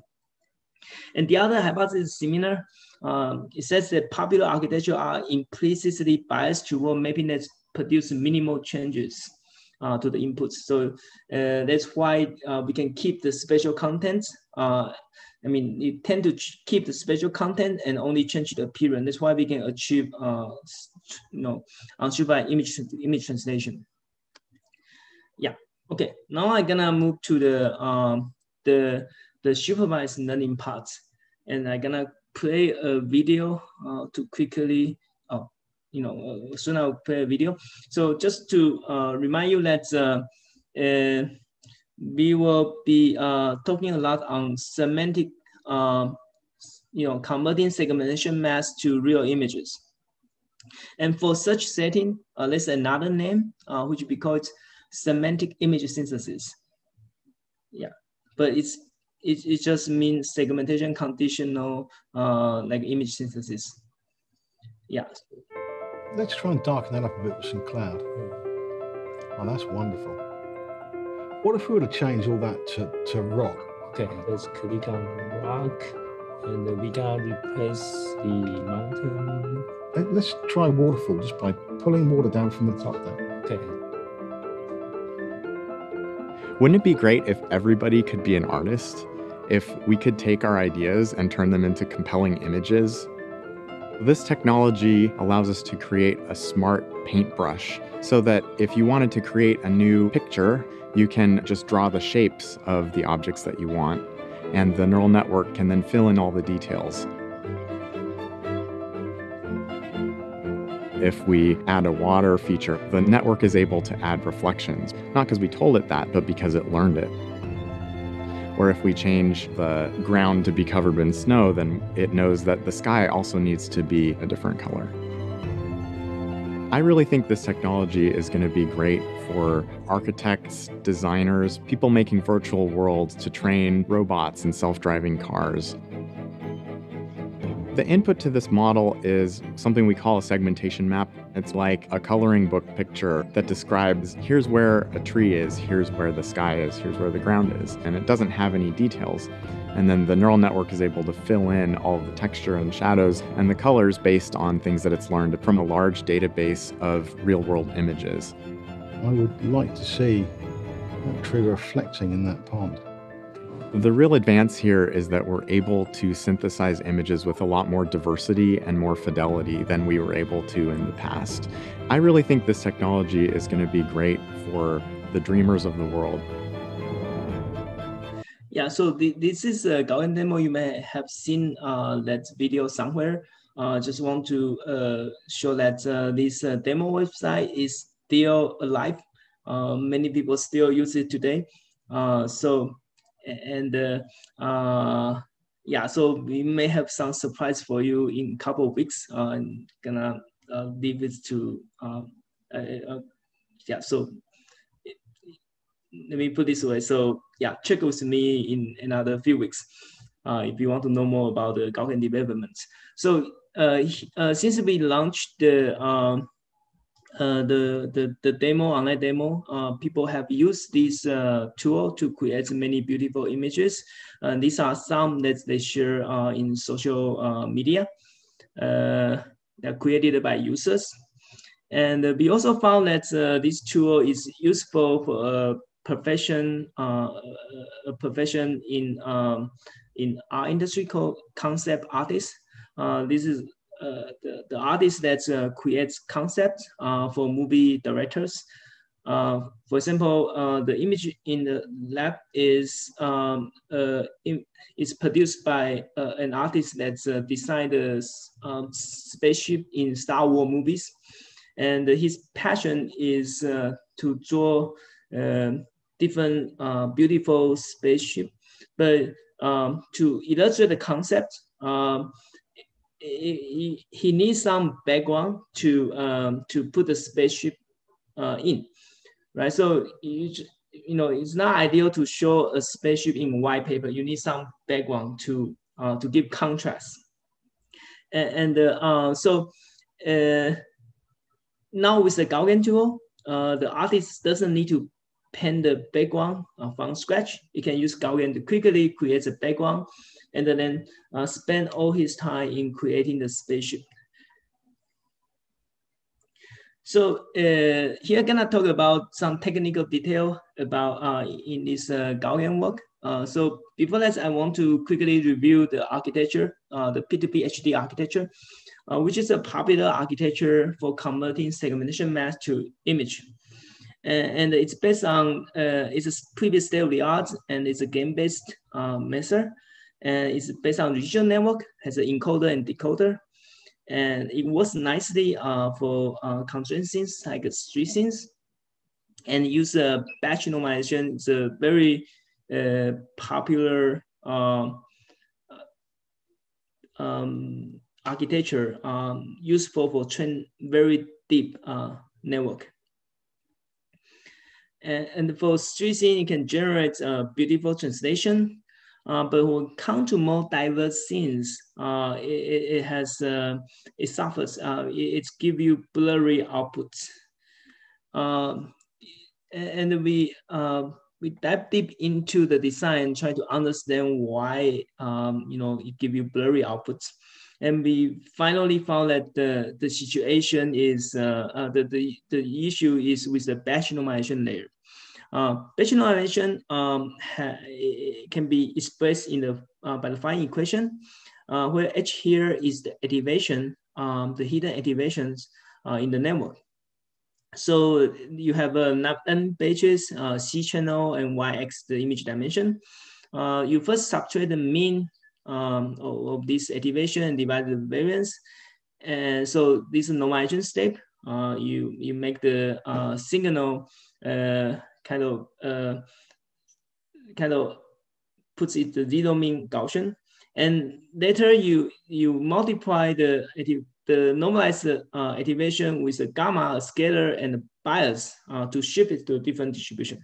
And the other hypothesis is similar. Um, it says that popular architecture are implicitly biased toward mapping that produce minimal changes uh, to the inputs. So uh, that's why uh, we can keep the special content. Uh, I mean, you tend to keep the special content and only change the appearance. That's why we can achieve, uh, you know, unsupervised image image translation. Yeah. Okay. Now I'm gonna move to the um, the the supervised learning part, and I'm gonna play a video uh, to quickly. Oh, you know, uh, soon I'll play a video. So just to uh, remind you that uh, uh, we will be uh, talking a lot on semantic, uh, you know, converting segmentation maps to real images. And for such setting, uh, there's another name uh, which we call it semantic image synthesis. Yeah, but it's it, it just means segmentation conditional uh, like image synthesis. Yeah. Let's try and darken that up a bit with some cloud. Oh, that's wonderful. What if we were to change all that to, to rock? Okay, let's click on rock, and we gotta replace the mountain. Let, let's try waterfall just by pulling water down from the top there. Okay. Wouldn't it be great if everybody could be an artist? If we could take our ideas and turn them into compelling images? This technology allows us to create a smart paintbrush so that if you wanted to create a new picture, you can just draw the shapes of the objects that you want, and the neural network can then fill in all the details. If we add a water feature, the network is able to add reflections, not because we told it that, but because it learned it. Or if we change the ground to be covered in snow, then it knows that the sky also needs to be a different color. I really think this technology is going to be great for architects, designers, people making virtual worlds to train robots and self-driving cars. The input to this model is something we call a segmentation map. It's like a coloring book picture that describes here's where a tree is, here's where the sky is, here's where the ground is, and it doesn't have any details. And then the neural network is able to fill in all of the texture and shadows and the colors based on things that it's learned from a large database of real-world images. I would like to see that tree reflecting in that pond. The real advance here is that we're able to synthesize images with a lot more diversity and more fidelity than we were able to in the past. I really think this technology is going to be great for the dreamers of the world. Yeah, so the, this is a Gaussian demo. You may have seen uh, that video somewhere. I uh, just want to uh, show that uh, this uh, demo website is still alive. Uh, many people still use it today. Uh, so, and uh, uh, yeah, so we may have some surprise for you in a couple of weeks. Uh, I'm gonna uh, leave it to, uh, uh, uh, yeah, so let me put this way. So yeah, check with me in another few weeks uh, if you want to know more about the Gaussian development. So uh, uh, since we launched the um, uh, the, the the demo online demo, uh, people have used this uh, tool to create many beautiful images. And these are some that they share uh, in social uh, media. Uh, they're created by users. And we also found that uh, this tool is useful for uh, profession, uh, a profession in um, in our industry called concept artist. Uh, this is uh, the, the artist that uh, creates concepts uh, for movie directors. Uh, for example, uh, the image in the lab is um, uh, in, is produced by uh, an artist that's uh, designed a um, spaceship in Star Wars movies, and his passion is uh, to draw uh, different uh, beautiful spaceship, but um, to illustrate the concept, um, he, he needs some background to um, to put the spaceship uh, in. Right, so you, you know it's not ideal to show a spaceship in white paper. You need some background to uh, to give contrast. And, and uh, uh, so uh, now with the Gaussian tool, uh, the artist doesn't need to paint the background uh, from scratch. He can use Gaussian to quickly create a background, and then uh, spend all his time in creating the spaceship. So uh, here I'm gonna talk about some technical detail about uh, in this uh, Gaussian work. Uh, so before that, I want to quickly review the architecture, uh, the P two P H D architecture, uh, which is a popular architecture for converting segmentation mask to image. And, and it's based on, uh, it's a previous state of the art, and it's a game-based uh, method. And it's based on regional network, has an encoder and decoder. And it works nicely uh, for uh, constraint scenes like street scenes, and use a batch normalization. It's a very uh, popular uh, um, architecture um, useful for train very deep uh, network. And, and for street scene, you can generate a beautiful translation. Uh, but when it comes to more diverse scenes, uh, it, it has uh, it suffers. Uh, it, it gives you blurry outputs, uh, and, and we uh, we dive deep into the design, try to understand why um, you know it gives you blurry outputs, and we finally found that the the situation is uh, uh, the the the issue is with the batch normalization layer. Uh, batch normalization um, can be expressed in the uh, by the following equation, uh, where H here is the activation, um, the hidden activations uh, in the network. So you have a uh, N batches, uh, C channel, and Y X the image dimension. Uh, you first subtract the mean um, of, of this activation and divide the variance. And so this is normalization step. Uh, you you make the uh, signal. Uh, kind of uh, kind of puts it the zero mean Gaussian, and later you you multiply the the normalized uh, activation with a gamma, a scalar, and a bias uh, to shift it to a different distribution.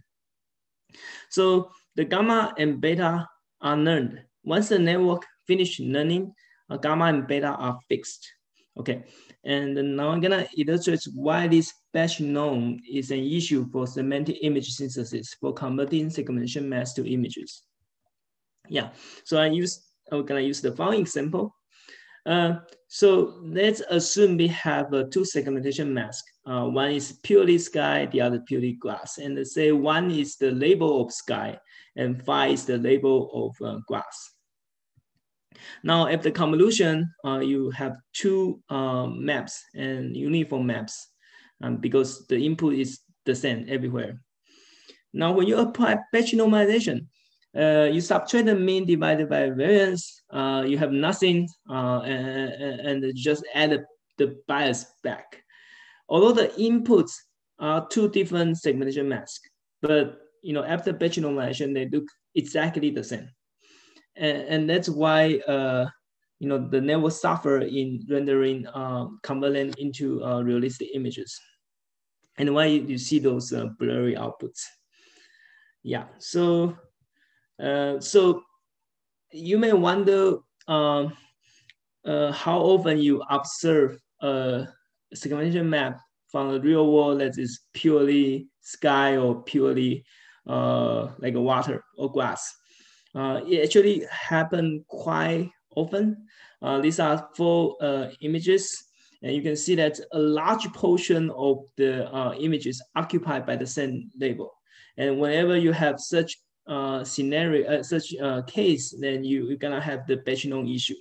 So the gamma and beta are learned. Once the network finishes learning, uh, gamma and beta are fixed. Okay, and now I'm gonna illustrate why this batch norm is an issue for semantic image synthesis for converting segmentation mask to images. Yeah, so I use, I'm gonna use the following example. Uh, so let's assume we have uh, two segmentation masks. Uh, one is purely sky, the other purely glass. And let's say one is the label of sky and five is the label of uh, glass. Now, after convolution, uh, you have two uh, maps and uniform maps um, because the input is the same everywhere. Now, when you apply batch normalization, uh, you subtract the mean divided by variance, uh, you have nothing, uh, and, and just add the bias back. Although the inputs are two different segmentation masks, but you know after batch normalization, they look exactly the same. And, and that's why uh, you know the network suffer in rendering uh, converting into uh, realistic images, and why you see those uh, blurry outputs. Yeah, so uh, so you may wonder um, uh, how often you observe a segmentation map from the real world that is purely sky or purely uh, like a water or glass. Uh, it actually happens quite often. Uh, these are four uh, images, and you can see that a large portion of the uh, images occupied by the same label. And whenever you have such uh, scenario, uh, such uh, case, then you, you're gonna have the Bechamel issue.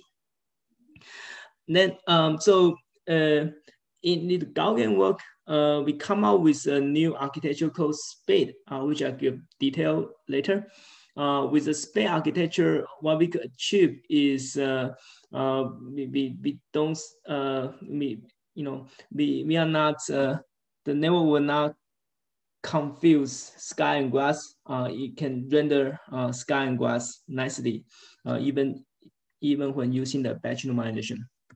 Then, um, so uh, in the GAN work, uh, we come out with a new architecture called SPADE, uh, which I'll give detail later. Uh, with the SPADE architecture, what we could achieve is uh, uh, we, we, we don't, uh, we, you know, we, we are not, uh, the network will not confuse sky and grass. Uh, it can render uh, sky and grass nicely, uh, even, even when using the batch normalization.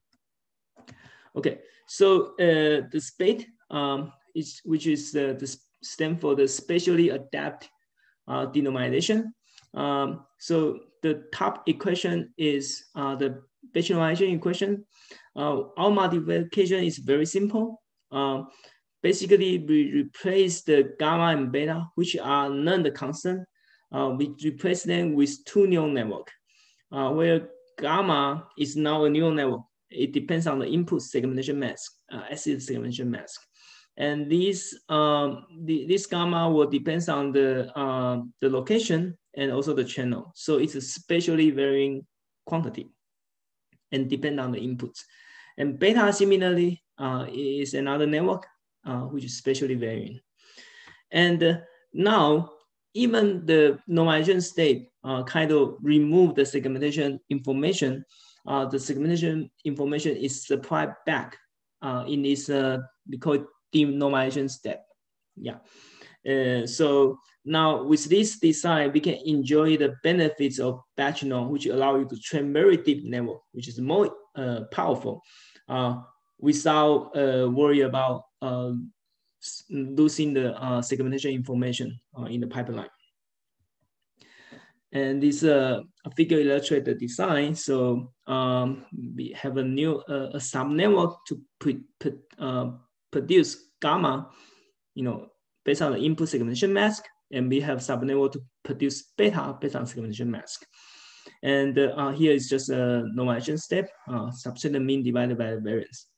Okay, so uh, the SPADE, um, is, which is uh, the stand for the spatially adapt uh, denormalization. Um, so the top equation is uh, the batch normalization equation. Uh, our modification is very simple. Um, basically, we replace the gamma and beta, which are non-constant. Uh, we replace them with two neural networks, uh, where gamma is now a neural network. It depends on the input segmentation mask, uh, acid segmentation mask. And this, um, the, this gamma will depend on the, uh, the location and also the channel. So it's a spatially varying quantity and depend on the inputs. And beta similarly uh, is another network uh, which is spatially varying. And uh, now, even the normalization state uh, kind of remove the segmentation information. Uh, the segmentation information is supplied back uh, in this, uh, we call it denormalization step. Yeah. Uh, so now with this design, we can enjoy the benefits of batch norm, which allow you to train very deep network, which is more uh, powerful, uh, without uh, worry about uh, losing the uh, segmentation information uh, in the pipeline. And this uh, figure illustrates the design. So um, we have a new uh, a sub-network to put, put, uh, produce gamma, you know, based on the input segmentation mask, and we have sub-network to produce beta based on segmentation mask. And uh, here is just a normalization step, uh, subset the mean divided by the variance.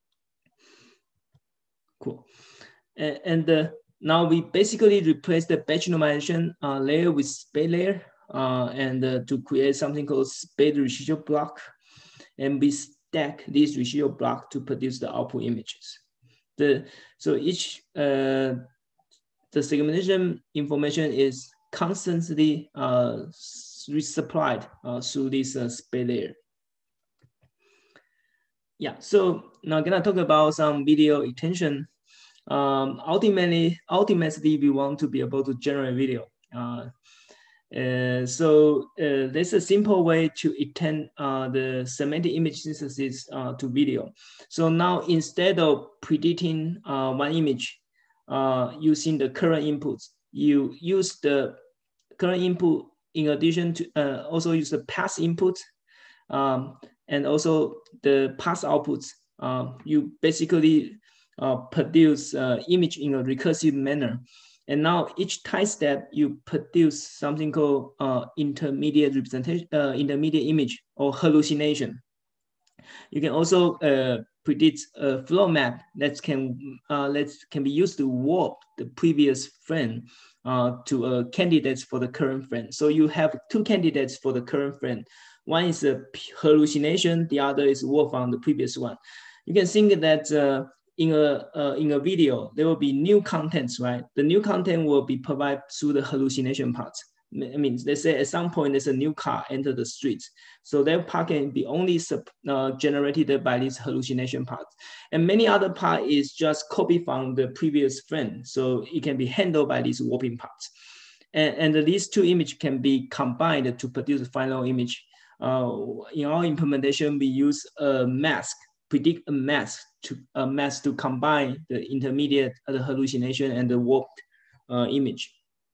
Cool. And, and uh, now we basically replace the batch normalization uh, layer with SPADE layer. Uh, and uh, to create something called SPADE residual block. And we stack these residual block to produce the output images. The, so each, uh, the segmentation information is constantly uh, resupplied uh, through this uh, SPADE layer. Yeah, so now I'm gonna talk about some video extension. Um, ultimately, ultimately, we want to be able to generate video. Uh, Uh, so uh, there's a simple way to extend uh, the semantic image synthesis uh, to video. So now instead of predicting uh, one image uh, using the current inputs, you use the current input in addition to uh, also use the past input um, and also the past outputs. Uh, you basically uh, produce uh, image in a recursive manner. And now each time step, you produce something called uh, intermediate representation, uh, intermediate image or hallucination. You can also uh, predict a flow map that can uh, that can be used to warp the previous frame uh, to a candidate for the current frame. So you have two candidates for the current frame. One is a hallucination, the other is warp on the previous one. You can think that. Uh, In a, uh, in a video, there will be new contents, right? The new content will be provided through the hallucination part. I mean, they say at some point there's a new car enter the streets. So that part can be only sub, uh, generated by this hallucination part. And many other part is just copy from the previous frame. So it can be handled by these warping parts. And, and these two images can be combined to produce a final image. Uh, in our implementation, we use a mask, predict a mask to a mask to combine the intermediate, uh, the hallucination and the warped uh, image.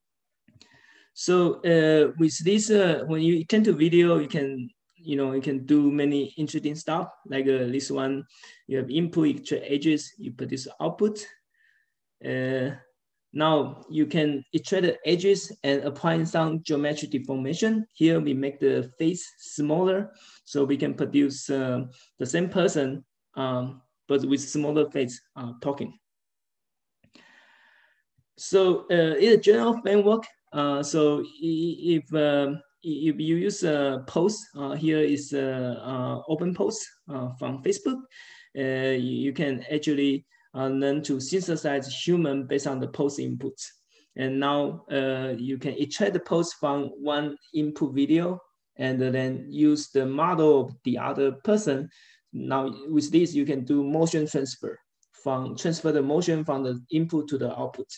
So uh, with this, uh, when you turn to video, you can, you know, you can do many interesting stuff. Like uh, this one, you have input, you extract edges, you produce output. Uh, now you can extract the edges and apply some geometric deformation. Here we make the face smaller, so we can produce uh, the same person, um, but with smaller face uh, talking. So uh, it's a general framework. Uh, so if um, if you use a post, uh, here is a uh, open post uh, from Facebook. Uh, you, you can actually uh, learn to synthesize human based on the post inputs. And now uh, you can extract the post from one input video and then use the model of the other person. Now with this, you can do motion transfer from transfer the motion from the input to the output.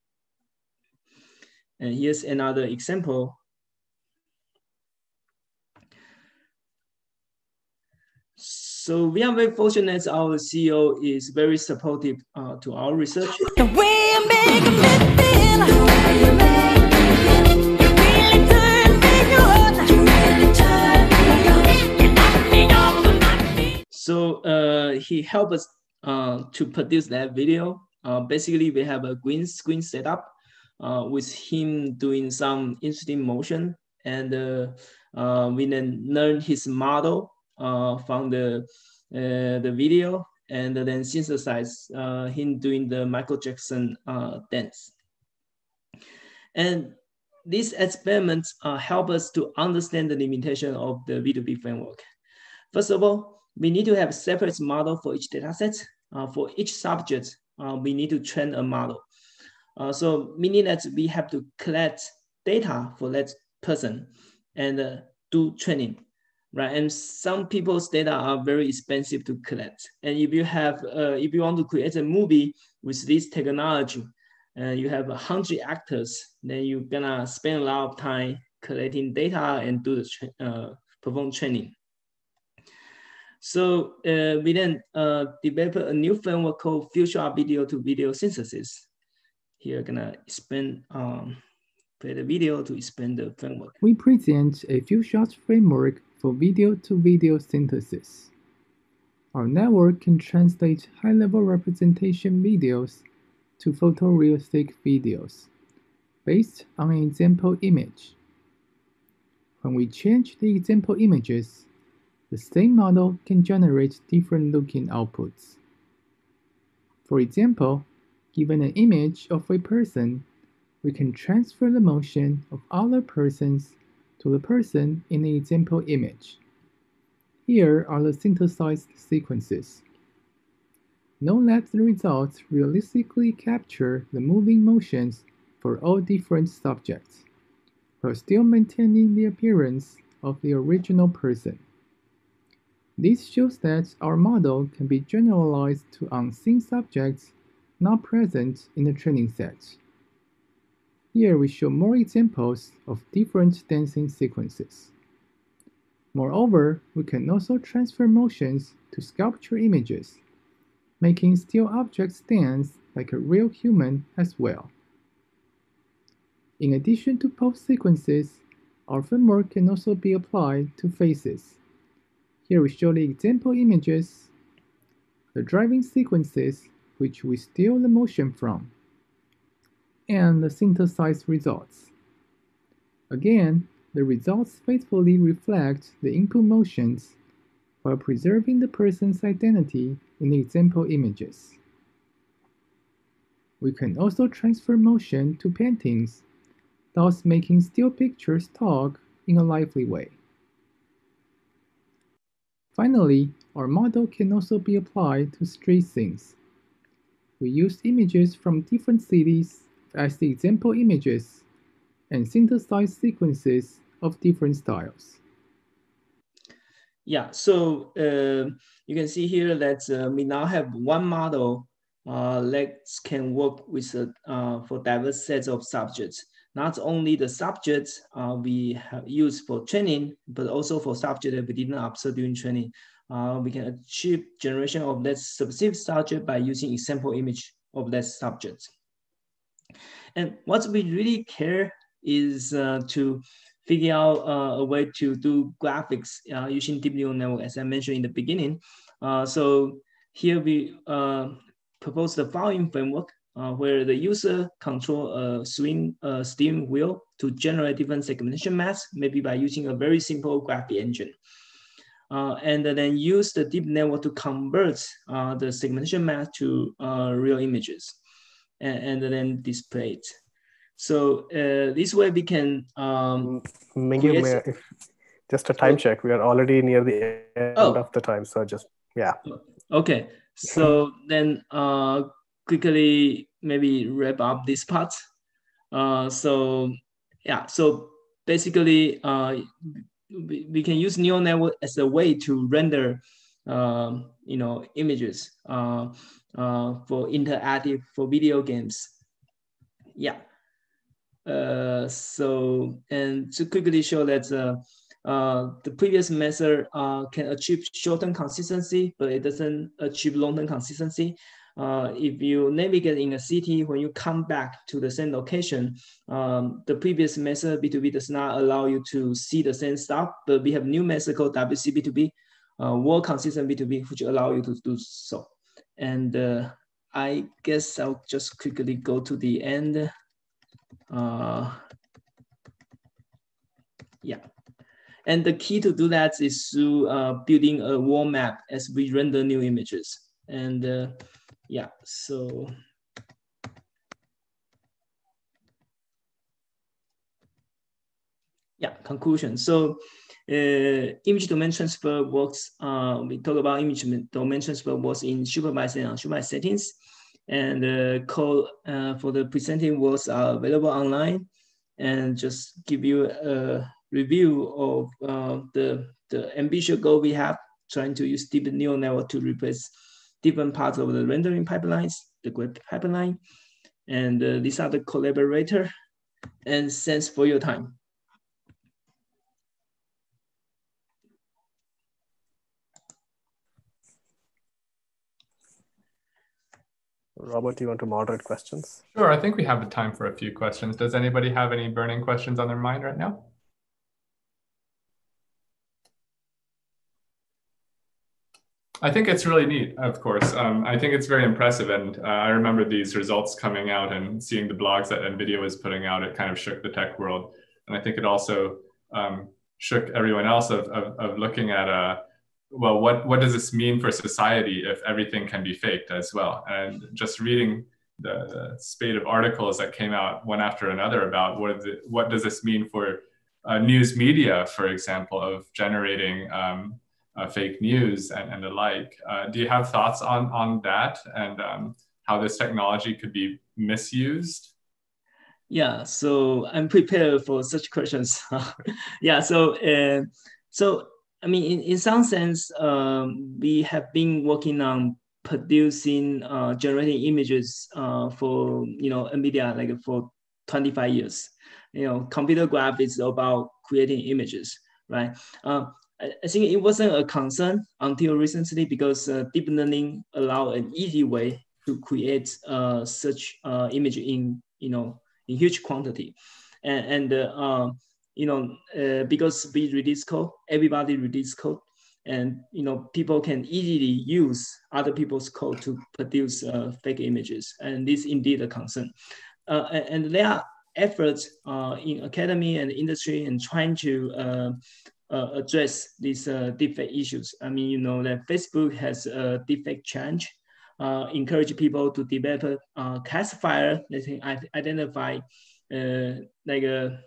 And here's another example. So we are very fortunate our C E O is very supportive uh, to our research. The way you make me feel, the way you make me feel, you really turn me on, you really turn me on, you knock me off of my feet. So uh, he helped us uh, to produce that video. Uh, basically, we have a green screen setup Uh, with him doing some interesting motion, and uh, uh, we then learn his model uh, from the uh, the video, and then synthesize uh, him doing the Michael Jackson uh, dance. And these experiments uh, help us to understand the limitation of the V two V framework. First of all, we need to have separate model for each data set. Uh, for each subject, uh, we need to train a model. Uh, so meaning that we have to collect data for that person and uh, do training, right? And some people's data are very expensive to collect. And if you have, uh, if you want to create a movie with this technology, uh, you have a hundred actors, then you're gonna spend a lot of time collecting data and do the tra uh, perform training. So uh, we then uh, developed a new framework called Future Video to Video Synthesis. Here, I'm gonna expand, um, play the video to expand the framework. We present a few shot framework for video-to-video synthesis. Our network can translate high-level representation videos to photorealistic videos based on an example image. When we change the example images, the same model can generate different-looking outputs. For example, given an image of a person, we can transfer the motion of other persons to the person in the example image. Here are the synthesized sequences. Note that the results realistically capture the moving motions for all different subjects, while still maintaining the appearance of the original person. This shows that our model can be generalized to unseen subjects not present in the training set. Here we show more examples of different dancing sequences. Moreover, we can also transfer motions to sculpture images, making still objects dance like a real human as well. In addition to pose sequences, our framework can also be applied to faces. Here we show the example images, the driving sequences which we steal the motion from, and the synthesized results. Again, the results faithfully reflect the input motions while preserving the person's identity in the example images. We can also transfer motion to paintings, thus making still pictures talk in a lively way. Finally, our model can also be applied to street scenes. We use images from different cities as the example images and synthesize sequences of different styles. Yeah, so uh, you can see here that uh, we now have one model uh, that can work with uh, uh, for diverse sets of subjects. Not only the subjects uh, we have used for training, but also for subjects that we didn't observe during training. Uh, we can achieve generation of that specific subject by using example image of that subject. And what we really care is uh, to figure out uh, a way to do graphics uh, using deep neural network, as I mentioned in the beginning. Uh, so here we uh, propose the following framework uh, where the user control a swing uh, steering wheel to generate different segmentation maps, maybe by using a very simple graphic engine. Uh, and then use the deep network to convert uh, the segmentation map to uh, real images. and, and then display it. So uh, this way we can um, Ming-Yu, may- if, just a time check. We are already near the end oh. of the time. So just, yeah. Okay. So then uh, quickly maybe wrap up this part. Uh, so yeah, so basically uh, we, we can use neural network as a way to render um, you know, images uh, uh, for interactive, for video games. Yeah. Uh, so, and to quickly show that uh, uh, the previous method uh, can achieve short-term consistency, but it doesn't achieve long-term consistency. Uh, if you navigate in a city, when you come back to the same location, um, the previous method B two B does not allow you to see the same stuff, but we have new method called W C B two B, uh, world consistent B two B, which allow you to do so. And uh, I guess I'll just quickly go to the end. Uh, yeah, and the key to do that is through uh, building a world map as we render new images. And uh, yeah, so yeah, conclusion. So uh, image domain transfer works. Uh, we talk about image domain transfer works in supervised and unsupervised settings, and the uh, code uh, for the presenting works are available online. And just give you a review of uh, the, the ambitious goal we have, trying to use deep neural network to replace different parts of the rendering pipelines, the graph pipeline. And uh, these are the collaborator. And thanks for your time. Robert, do you want to moderate questions? Sure, I think we have the time for a few questions. Does anybody have any burning questions on their mind right now? I think it's really neat, of course. Um, I think it's very impressive. And uh, I remember these results coming out and seeing the blogs that NVIDIA was putting out. It kind of shook the tech world. And I think it also um, shook everyone else of, of, of looking at, uh, well, what, what does this mean for society if everything can be faked as well? And just reading the, the spate of articles that came out one after another about what, is it, what does this mean for uh, news media, for example, of generating um, Uh, fake news and, and the like. Uh, do you have thoughts on, on that and um, how this technology could be misused? Yeah, so I'm prepared for such questions. Yeah, so uh, so I mean, in, in some sense, um, we have been working on producing, uh, generating images uh, for, you know, NVIDIA like for twenty-five years. You know, computer graph is about creating images, right? Uh, I think it wasn't a concern until recently because uh, deep learning allow an easy way to create uh, such uh, image in, you know, in huge quantity. And, and uh, uh, you know, uh, because we release code, everybody release code, and, you know, people can easily use other people's code to produce uh, fake images. And this is indeed a concern. Uh, and, and there are efforts uh, in academy and industry in trying to uh, Uh, address these uh, deepfake issues. I mean, you know, that Facebook has a deepfake challenge, uh, encourage people to develop a uh, classifier that can identify uh, like a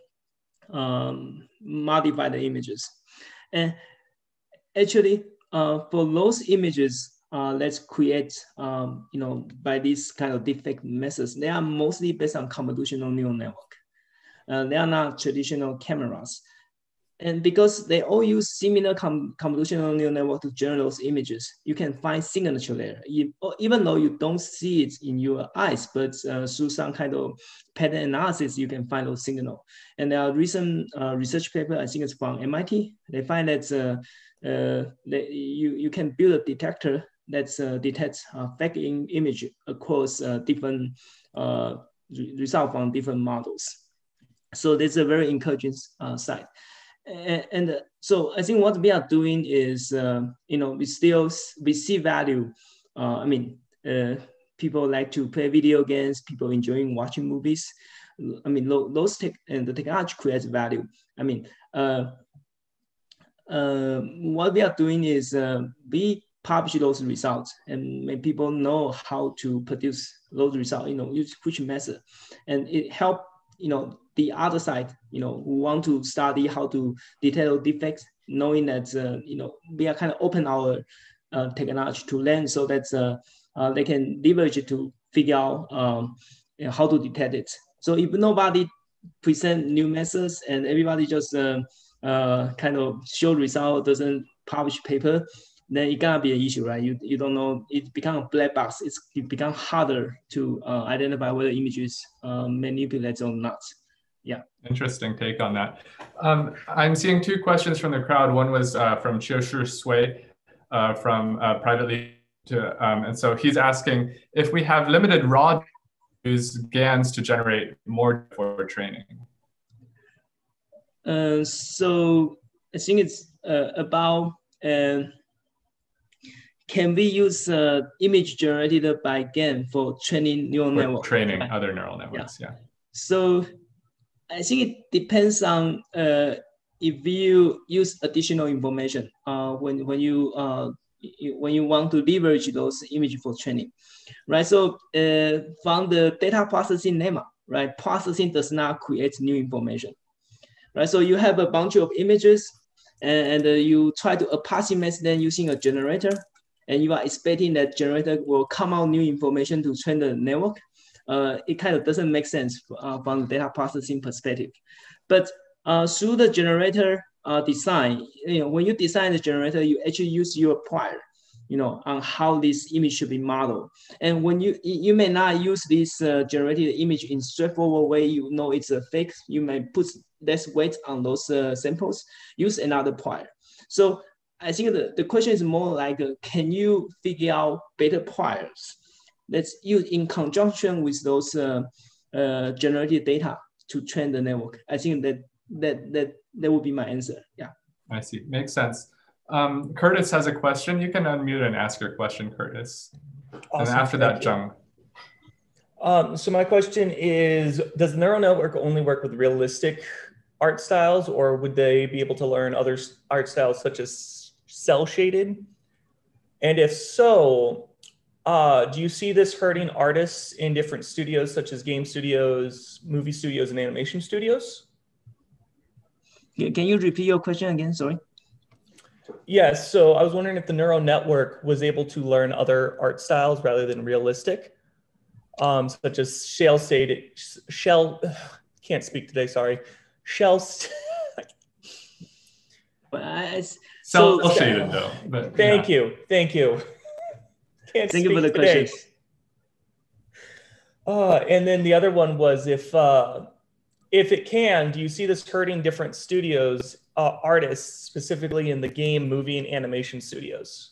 um, modify the images. And actually, uh, for those images, uh, let's create, um, you know, by these kind of deepfake methods, they are mostly based on convolutional neural network. Uh, they are not traditional cameras. And because they all use similar com convolutional neural network to generate those images, you can find signature there, even though you don't see it in your eyes, but uh, through some kind of pattern analysis, you can find those signals. And there are recent uh, research paper, I think it's from M I T, they find that, uh, uh, that you, you can build a detector that uh, detects uh, fake image across uh, different uh, results from different models. So there's a very encouraging uh, side. And, and uh, so I think what we are doing is, uh, you know, we still, we see value. Uh, I mean, uh, people like to play video games, people enjoying watching movies. I mean, those tech and the technology creates value. I mean, uh, uh, what we are doing is uh, we publish those results and make people know how to produce those results, you know, use which method. And it help, you know, the other side, you know, who want to study how to detect defects, knowing that, uh, you know, we are kind of open our uh, technology to learn so that uh, uh, they can leverage it to figure out um, you know, how to detect it. So if nobody present new methods and everybody just uh, uh, kind of show result, doesn't publish paper, then it gonna be an issue, right? You you don't know, it become a black box. It's it become harder to uh, identify whether images uh, manipulated or not. Yeah. Interesting take on that. Um, I'm seeing two questions from the crowd. One was uh, from Chioshu Sui uh, from uh, privately to, um, and so he's asking if we have limited raw, use GANs to generate more for training. Uh, so I think it's uh, about. Uh, Can we use uh, image generated by GAN for training neural for network? training right? other neural networks, yeah. yeah. So I think it depends on uh, if you use additional information uh, when when you uh, when you want to leverage those images for training, right? So uh, from the data processing lemma, right? Processing does not create new information, right? So you have a bunch of images, and, and uh, you try to approximate them using a generator. And you are expecting that generator will come out new information to train the network, uh, it kind of doesn't make sense uh, from the data processing perspective. But uh, through the generator uh, design, you know, when you design the generator, you actually use your prior, you know, on how this image should be modeled. And when you you may not use this uh, generated image in straightforward way, you know it's a fake. You may put less weight on those uh, samples. Use another prior. So I think the, the question is more like, uh, can you figure out better priors that's used in conjunction with those uh, uh, generated data to train the network? I think that that that that would be my answer. Yeah. I see. Makes sense. Um, Curtis has a question. You can unmute and ask your question, Curtis. Awesome. And after that, Zheng. Um, so my question is, does the neural network only work with realistic art styles, or would they be able to learn other art styles such as cell shaded? And if so, uh, do you see this hurting artists in different studios, such as game studios, movie studios, and animation studios? Can you repeat your question again? Sorry. Yes. So I was wondering if the neural network was able to learn other art styles rather than realistic, um, such as shell shaded, shell. Can't speak today. Sorry, shell. But I, Cell so, shaded though. But, thank yeah. you, thank you. Can't thank speak you for the today. questions. Uh, and then the other one was if uh, if it can, do you see this hurting different studios, uh, artists, specifically in the game, movie, and animation studios?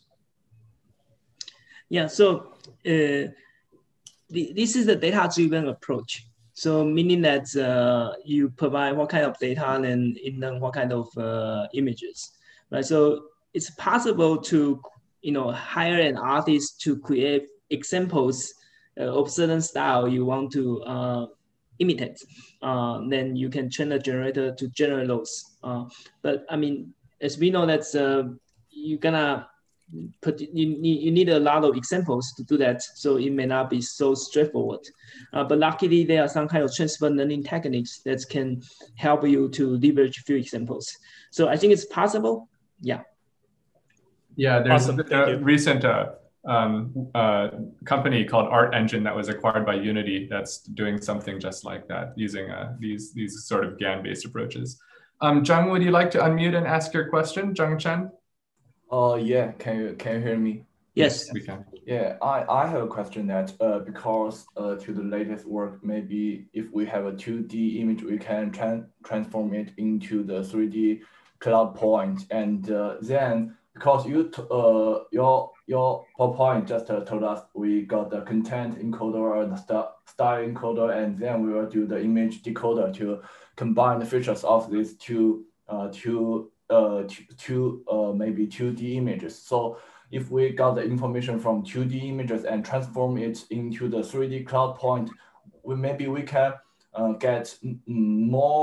Yeah. So uh, the, this is the data-driven approach. So meaning that uh, you provide what kind of data and in what kind of uh, images, right? So it's possible to, you know, hire an artist to create examples uh, of certain style you want to uh, imitate. Uh, then you can train the generator to generate those. Uh, but I mean, as we know that uh, you're gonna But you need, you need a lot of examples to do that, so it may not be so straightforward. Uh, but luckily, there are some kind of transfer learning techniques that can help you to leverage a few examples. So I think it's possible. Yeah. Yeah, there's awesome. a recent uh, um, uh, company called Art Engine that was acquired by Unity that's doing something just like that, using uh, these, these sort of GAN-based approaches. Um, Zheng, would you like to unmute and ask your question, Zheng Chen? Oh, uh, yeah. Can you can you hear me? Yes, yes we can. Yeah, I, I have a question that uh, because uh, to the latest work, maybe if we have a two D image, we can tran transform it into the three D cloud point. And uh, then because you t uh, your your PowerPoint just uh, told us we got the content encoder and the st style encoder, and then we will do the image decoder to combine the features of these two uh, two uh two, two uh maybe two D images. So if we got the information from two D images and transform it into the three D cloud point, we maybe we can uh, get more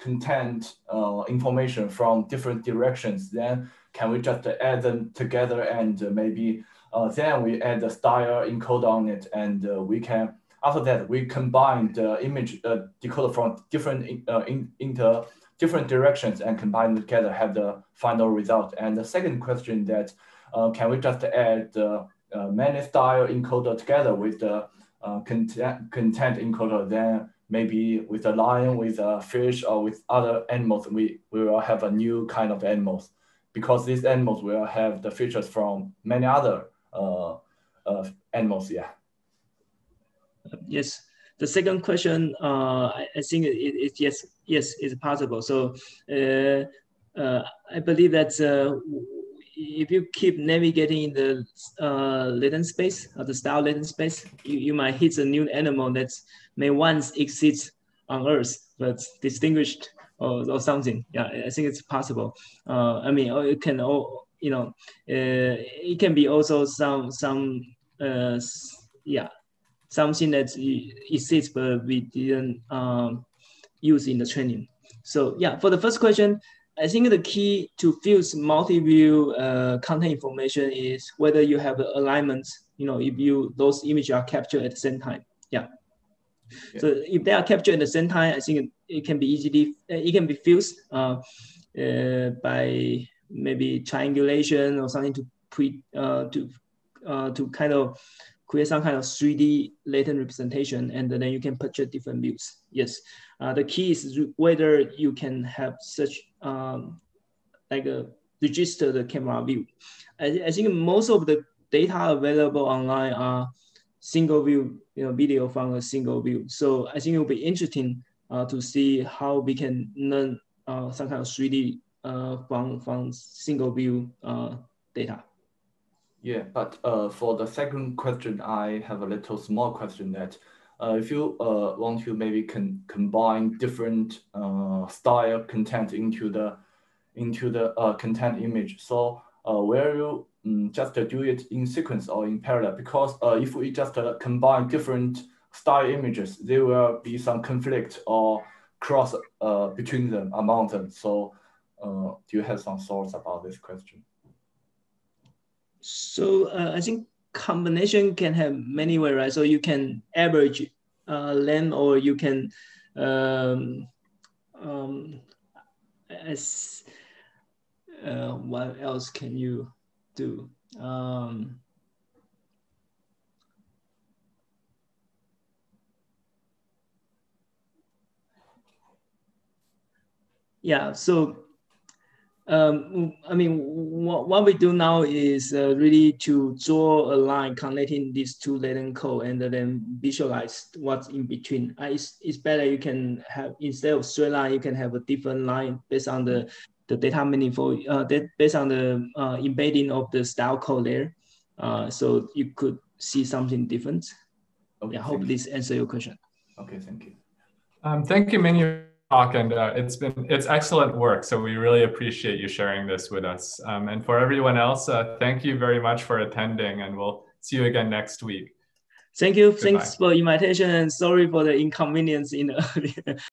content uh, information from different directions, then can we just add them together and uh, maybe uh, then we add the style encoder on it, and uh, we can, after that, we combine the image uh, decoder from different uh, in, inter different directions and combine them together, have the final result. And the second question that uh, can we just add the uh, many style encoder together with the uh, content, content encoder, then maybe with a lion, with a fish, or with other animals, we, we will have a new kind of animals, because these animals will have the features from many other uh, uh, animals, yeah. Yes. The second question, uh, I, I think it, it, yes, yes, it's possible. So uh, uh, I believe that uh, if you keep navigating in the uh, latent space, or the style latent space, you, you might hit a new animal that may once exist on Earth, but distinguished or, or something. Yeah, I think it's possible. Uh, I mean, or it can, all you know, uh, it can be also some some uh, yeah. something that exists but we didn't um, use in the training. So yeah, for the first question, I think the key to fuse multi-view uh, content information is whether you have alignment, you know, if you those images are captured at the same time. Yeah. yeah. So if they are captured at the same time, I think it, it can be easily, it can be fused uh, uh, by maybe triangulation or something to pre, uh, to, uh, to kind of create some kind of three D latent representation, and then you can purchase different views. Yes, uh, the key is whether you can have such um, like a registered camera view. I, I think most of the data available online are single view, you know, video from a single view. So I think it will be interesting uh, to see how we can learn uh, some kind of three D uh, from from single view uh, data. Yeah, but uh, for the second question, I have a little small question that uh, if you uh, want to maybe can combine different uh, style content into the into the uh, content image, so uh, where you um, just uh, do it in sequence or in parallel? Because uh, if we just uh, combine different style images, there will be some conflict or cross uh, between them, among them. So uh, do you have some thoughts about this question? So uh, I think combination can have many ways, right? So you can average uh, length, or you can, um, um, as uh, what else can you do? Um, yeah. So. Um, I mean, what, what we do now is uh, really to draw a line connecting these two latent code and then visualize what's in between. Uh, it's, it's better you can have, instead of straight line, you can have a different line based on the, the data manifold, uh, that based on the uh, embedding of the style code there. Uh, so you could see something different. Okay, I hope this answers your question. Okay, thank you. Um, thank you, Ming-Yu. And uh, it's been it's excellent work, so we really appreciate you sharing this with us. Um, and for everyone else, uh, thank you very much for attending, and we'll see you again next week. Thank you. Goodbye. Thanks for invitation, and sorry for the inconvenience in the earlier.